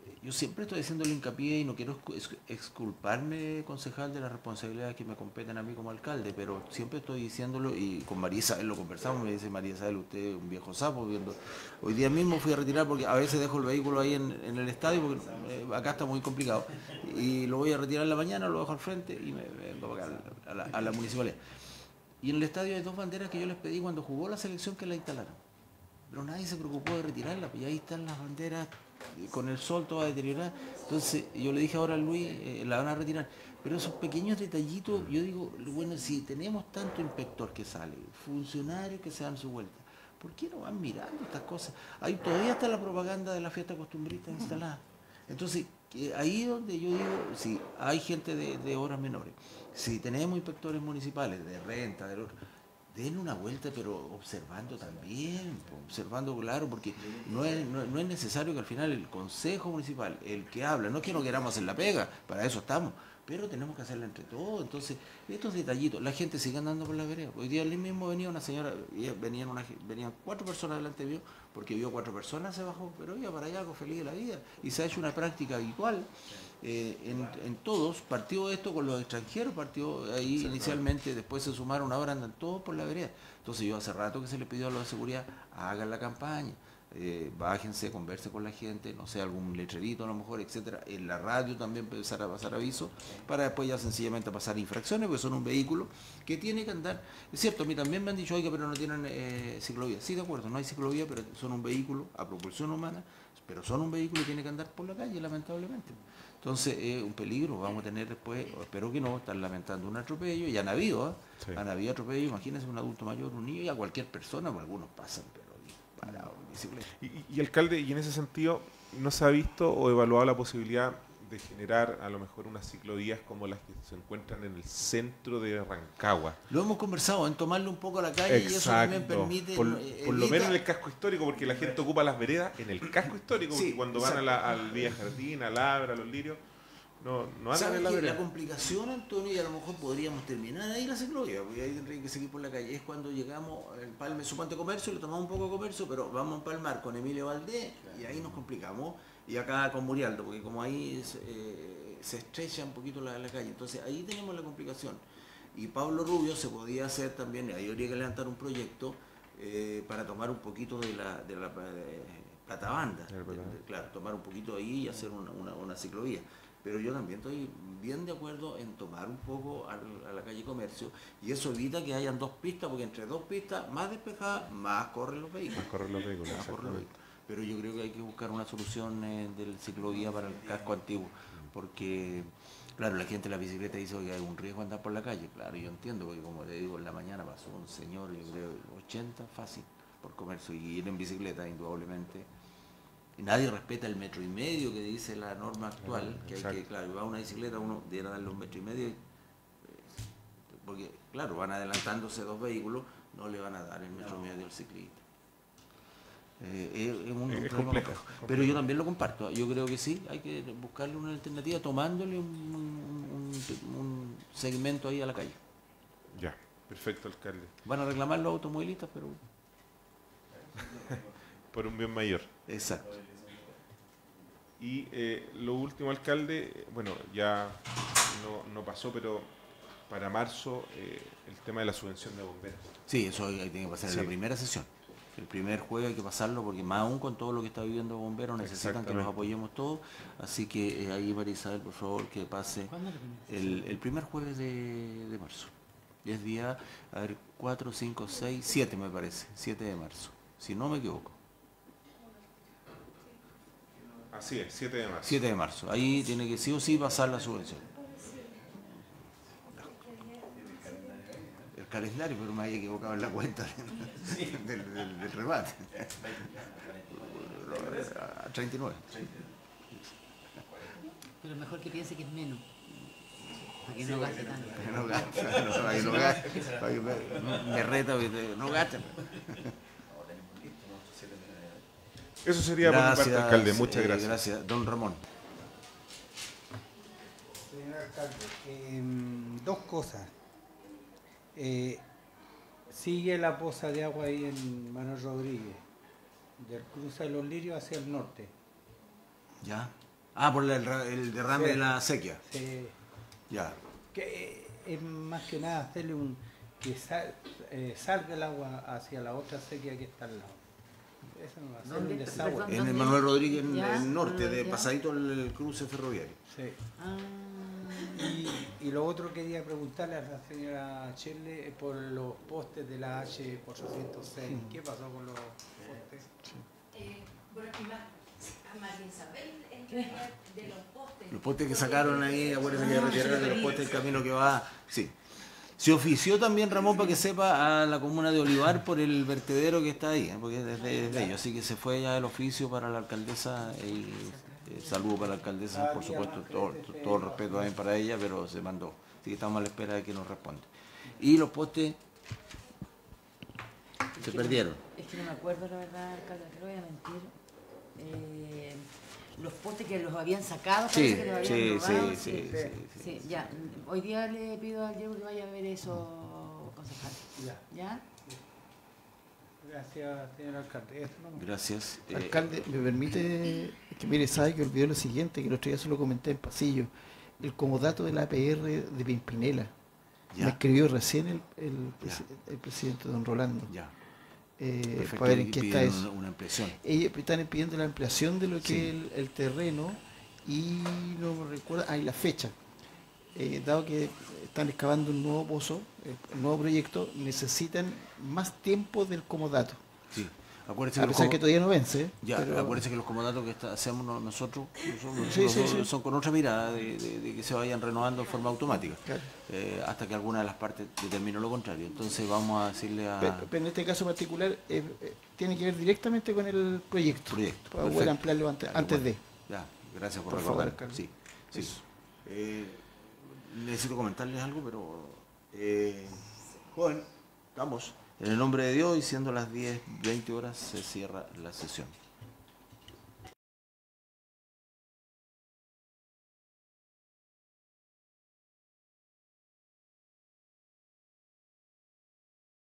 yo siempre estoy haciendo el hincapié y no quiero exculparme, concejal, de las responsabilidades que me competen a mí como alcalde, pero siempre estoy diciéndolo, y con María Isabel lo conversamos, me dice María Isabel, usted es un viejo sapo, viendo. Hoy día mismo fui a retirar, porque a veces dejo el vehículo ahí en, en el estadio, porque eh, acá está muy complicado, y lo voy a retirar en la mañana, lo dejo al frente y me vengo acá a la, a la municipalidad. Y en el estadio hay dos banderas que yo les pedí cuando jugó la selección que la instalaran, pero nadie se preocupó de retirarla, y ahí están las banderas con el sol toda deteriorada. Entonces yo le dije ahora a Luis, eh, la van a retirar, pero esos pequeños detallitos, yo digo, bueno, si tenemos tanto inspector que sale, funcionarios que se dan su vuelta, ¿por qué no van mirando estas cosas? Ahí todavía está la propaganda de la fiesta costumbrista instalada. Entonces, que ahí donde yo digo, si hay gente de, de horas menores, si tenemos inspectores municipales de renta, de otro, den una vuelta, pero observando también, observando claro, porque no es, no, no es necesario que al final el Consejo Municipal, el que habla, no es que no queramos hacer la pega, para eso estamos, pero tenemos que hacerla entre todos. Entonces, estos detallitos, la gente sigue andando por la vereda. Hoy día mismo venía una señora, venían, una, venían cuatro personas delante mío, porque vio cuatro personas, se bajó, pero iba para allá, feliz de la vida, y se ha hecho una práctica habitual. Eh, en, en todos, partió esto con los extranjeros, partió ahí sí, inicialmente, claro. Después se sumaron, ahora andan todos por la vereda. Entonces yo hace rato que se les pidió a los de seguridad, hagan la campaña, eh, bájense, converse con la gente, no sé, algún letrerito a lo mejor, etcétera. En la radio también empezar a pasar avisos, para después ya sencillamente pasar infracciones, porque son un vehículo que tiene que andar. Es cierto, a mí también me han dicho, oiga, pero no tienen eh, ciclovía. Sí, de acuerdo, no hay ciclovía, pero son un vehículo a propulsión humana, pero son un vehículo y tiene que andar por la calle, lamentablemente. Entonces es eh, un peligro, vamos a tener después, espero que no, están lamentando un atropello, y han habido, ¿eh? Sí. Han habido atropellos, imagínense un adulto mayor, un niño, y a cualquier persona, pues algunos pasan, pero parados, en bicicleta. Y, y alcalde, y en ese sentido, ¿no se ha visto o evaluado la posibilidad de generar a lo mejor unas ciclovías como las que se encuentran en el centro de Rancagua? Lo hemos conversado, en tomarle un poco a la calle. Exacto. Y eso también permite... Por, eh, por lo menos en el casco histórico, porque la gente ocupa las veredas en el casco histórico, sí, cuando van a la, al Villa Jardín, a Labra, a Los Lirios, no, no andan en la vereda. La complicación, Antonio, y a lo mejor podríamos terminar ahí la ciclovía, porque ahí tendría que seguir por la calle, es cuando llegamos al Palme Supante Comercio, le tomamos un poco de comercio, pero vamos a empalmar con Emilio Valdés, y ahí nos complicamos, y acá con Murialdo, porque como ahí... Es, eh, se estrecha un poquito la, la calle, entonces ahí tenemos la complicación. Y Pablo Rubio se podía hacer también, ahí habría que levantar un proyecto eh, para tomar un poquito de la, de la de Platabanda, de, de, claro, tomar un poquito ahí y hacer una, una, una ciclovía. Pero yo también estoy bien de acuerdo en tomar un poco a, a la calle Comercio, y eso evita que hayan dos pistas, porque entre dos pistas más despejadas, más corren los vehículos. Más corren los vehículos, más corren los vehículos. Pero yo creo que hay que buscar una solución eh, del ciclovía para el casco antiguo, porque, claro, la gente de la bicicleta dice que hay un riesgo andar por la calle. Claro, yo entiendo, porque como te digo, en la mañana pasó un señor, yo creo, ochenta fácil, por Comercio, y ir en bicicleta, indudablemente. Y nadie respeta el metro y medio que dice la norma actual, claro, que hay que, claro, va una bicicleta, uno debiera darle un metro y medio, eh, porque, claro, van adelantándose dos vehículos, no le van a dar el metro y medio al ciclista. Eh, es, es, un, es complejo, pero yo también lo comparto. Yo creo que sí, hay que buscarle una alternativa tomándole un, un, un, un segmento ahí a la calle. Ya, perfecto, alcalde. Van a reclamar los automovilistas, pero por un bien mayor. Exacto. Y eh, lo último, alcalde, bueno, ya no, no pasó, pero para marzo eh, el tema de la subvención de bomberos. Sí, eso ahí tiene que pasar sí. En la primera sesión. El primer jueves hay que pasarlo, porque más aún con todo lo que está viviendo Bomberos necesitan que nos apoyemos todos. Así que eh, ahí, María Isabel, por favor, que pase el, el primer jueves de, de marzo. Y es día, a ver, cuatro, cinco, seis, siete me parece, siete de marzo, si no me equivoco. Así es, siete de marzo. siete de marzo, ahí tiene que sí o sí pasar la subvención. Calendario, pero me había equivocado en la cuenta del, del, del, del remate. A treinta y nueve. Pero mejor que piense que es menos. Para que no gaste tanto. Para que no gaste, para que no gaste. Para que me, me reta, no gaste. Eso sería gracias, por mi parte, alcalde. Muchas eh, gracias. Gracias. Don Ramón. Señor alcalde, eh, dos cosas. Eh, sigue la poza de agua ahí en Manuel Rodríguez, del cruce de Los Lirios hacia el norte. ¿Ya? Ah, por el, el derrame Sí. de la sequía. Sí. Ya. Que es más que nada hacerle un que sal, eh, salga el agua hacia la otra sequía que está al lado. Eso no va a ser ¿Dónde? un desagüe. Perdón. En el ¿Dónde? Manuel Rodríguez, en Ya, el norte, de ya. pasadito el, el cruce ferroviario. Sí. Ah, Y, y lo otro quería preguntarle a la señora Shirley eh, por los postes de la H cuatrocientos seis. ¿Qué pasó con los postes? Eh, bueno, y ma- a María Isabel, en realidad, de los postes. Los postes que sacaron ahí, acuérdense que retiraron de los postes el camino que va. Sí. Se ofició también, Ramón, para que sepa, a la comuna de Olivar por el vertedero que está ahí, ¿eh? Porque es de, es de ellos. Así que se fue ya el oficio para la alcaldesa y eh, saludo para la alcaldesa, por supuesto, todo, todo el respeto también para ella, pero se mandó. Así que estamos a la espera de que nos responda. Y los postes se perdieron. es que no me acuerdo la verdad, alcalde, que no voy a mentir. Eh, los postes que los habían sacado, Sí, parece que los sí, habían sí, robado. sí, sí, sí. Sí, ya. Hoy día le pido al Diego que vaya a ver eso, concejal. Ya. ¿Ya? Gracias, señor alcalde. Eso no- Gracias. Eh, Alcalde, me permite que mire, sabe que olvidó lo siguiente, que el otro día se lo comenté en pasillo. El comodato de la A P R de Pimpinela. ya, Me escribió recién el, el, Ya. presi- el presidente don Rolando. ya. eh, Perfecto, para ver y en qué está piden eso. una, una impresión. Ellos están pidiendo la ampliación de lo que Sí. es el, el terreno y no me recuerdo, ah, y la fecha. Eh, dado que están excavando un nuevo pozo, eh, un nuevo proyecto, necesitan más tiempo del comodato. Sí. Acuérdense A que los pesar como- que todavía no vence. Ya, pero- acuérdense que los comodatos que está- hacemos no- nosotros, nosotros- Sí, sí, nosotros sí. son con otra mirada de, de- de que se vayan renovando en forma automática, Claro. eh, hasta que alguna de las partes determine lo contrario. Entonces vamos a decirle a... Pe- Pero en este caso particular eh, eh, tiene que ver directamente con el proyecto. Proyecto, Para poder perfecto. ampliarlo antes, Dale, antes bueno. de. Ya, gracias por, Por favor, recordar. alcalde. Sí, sí. Eh, necesito comentarles algo, pero... Eh, joven, vamos. En el nombre de Dios y siendo las diez veinte horas se cierra la sesión.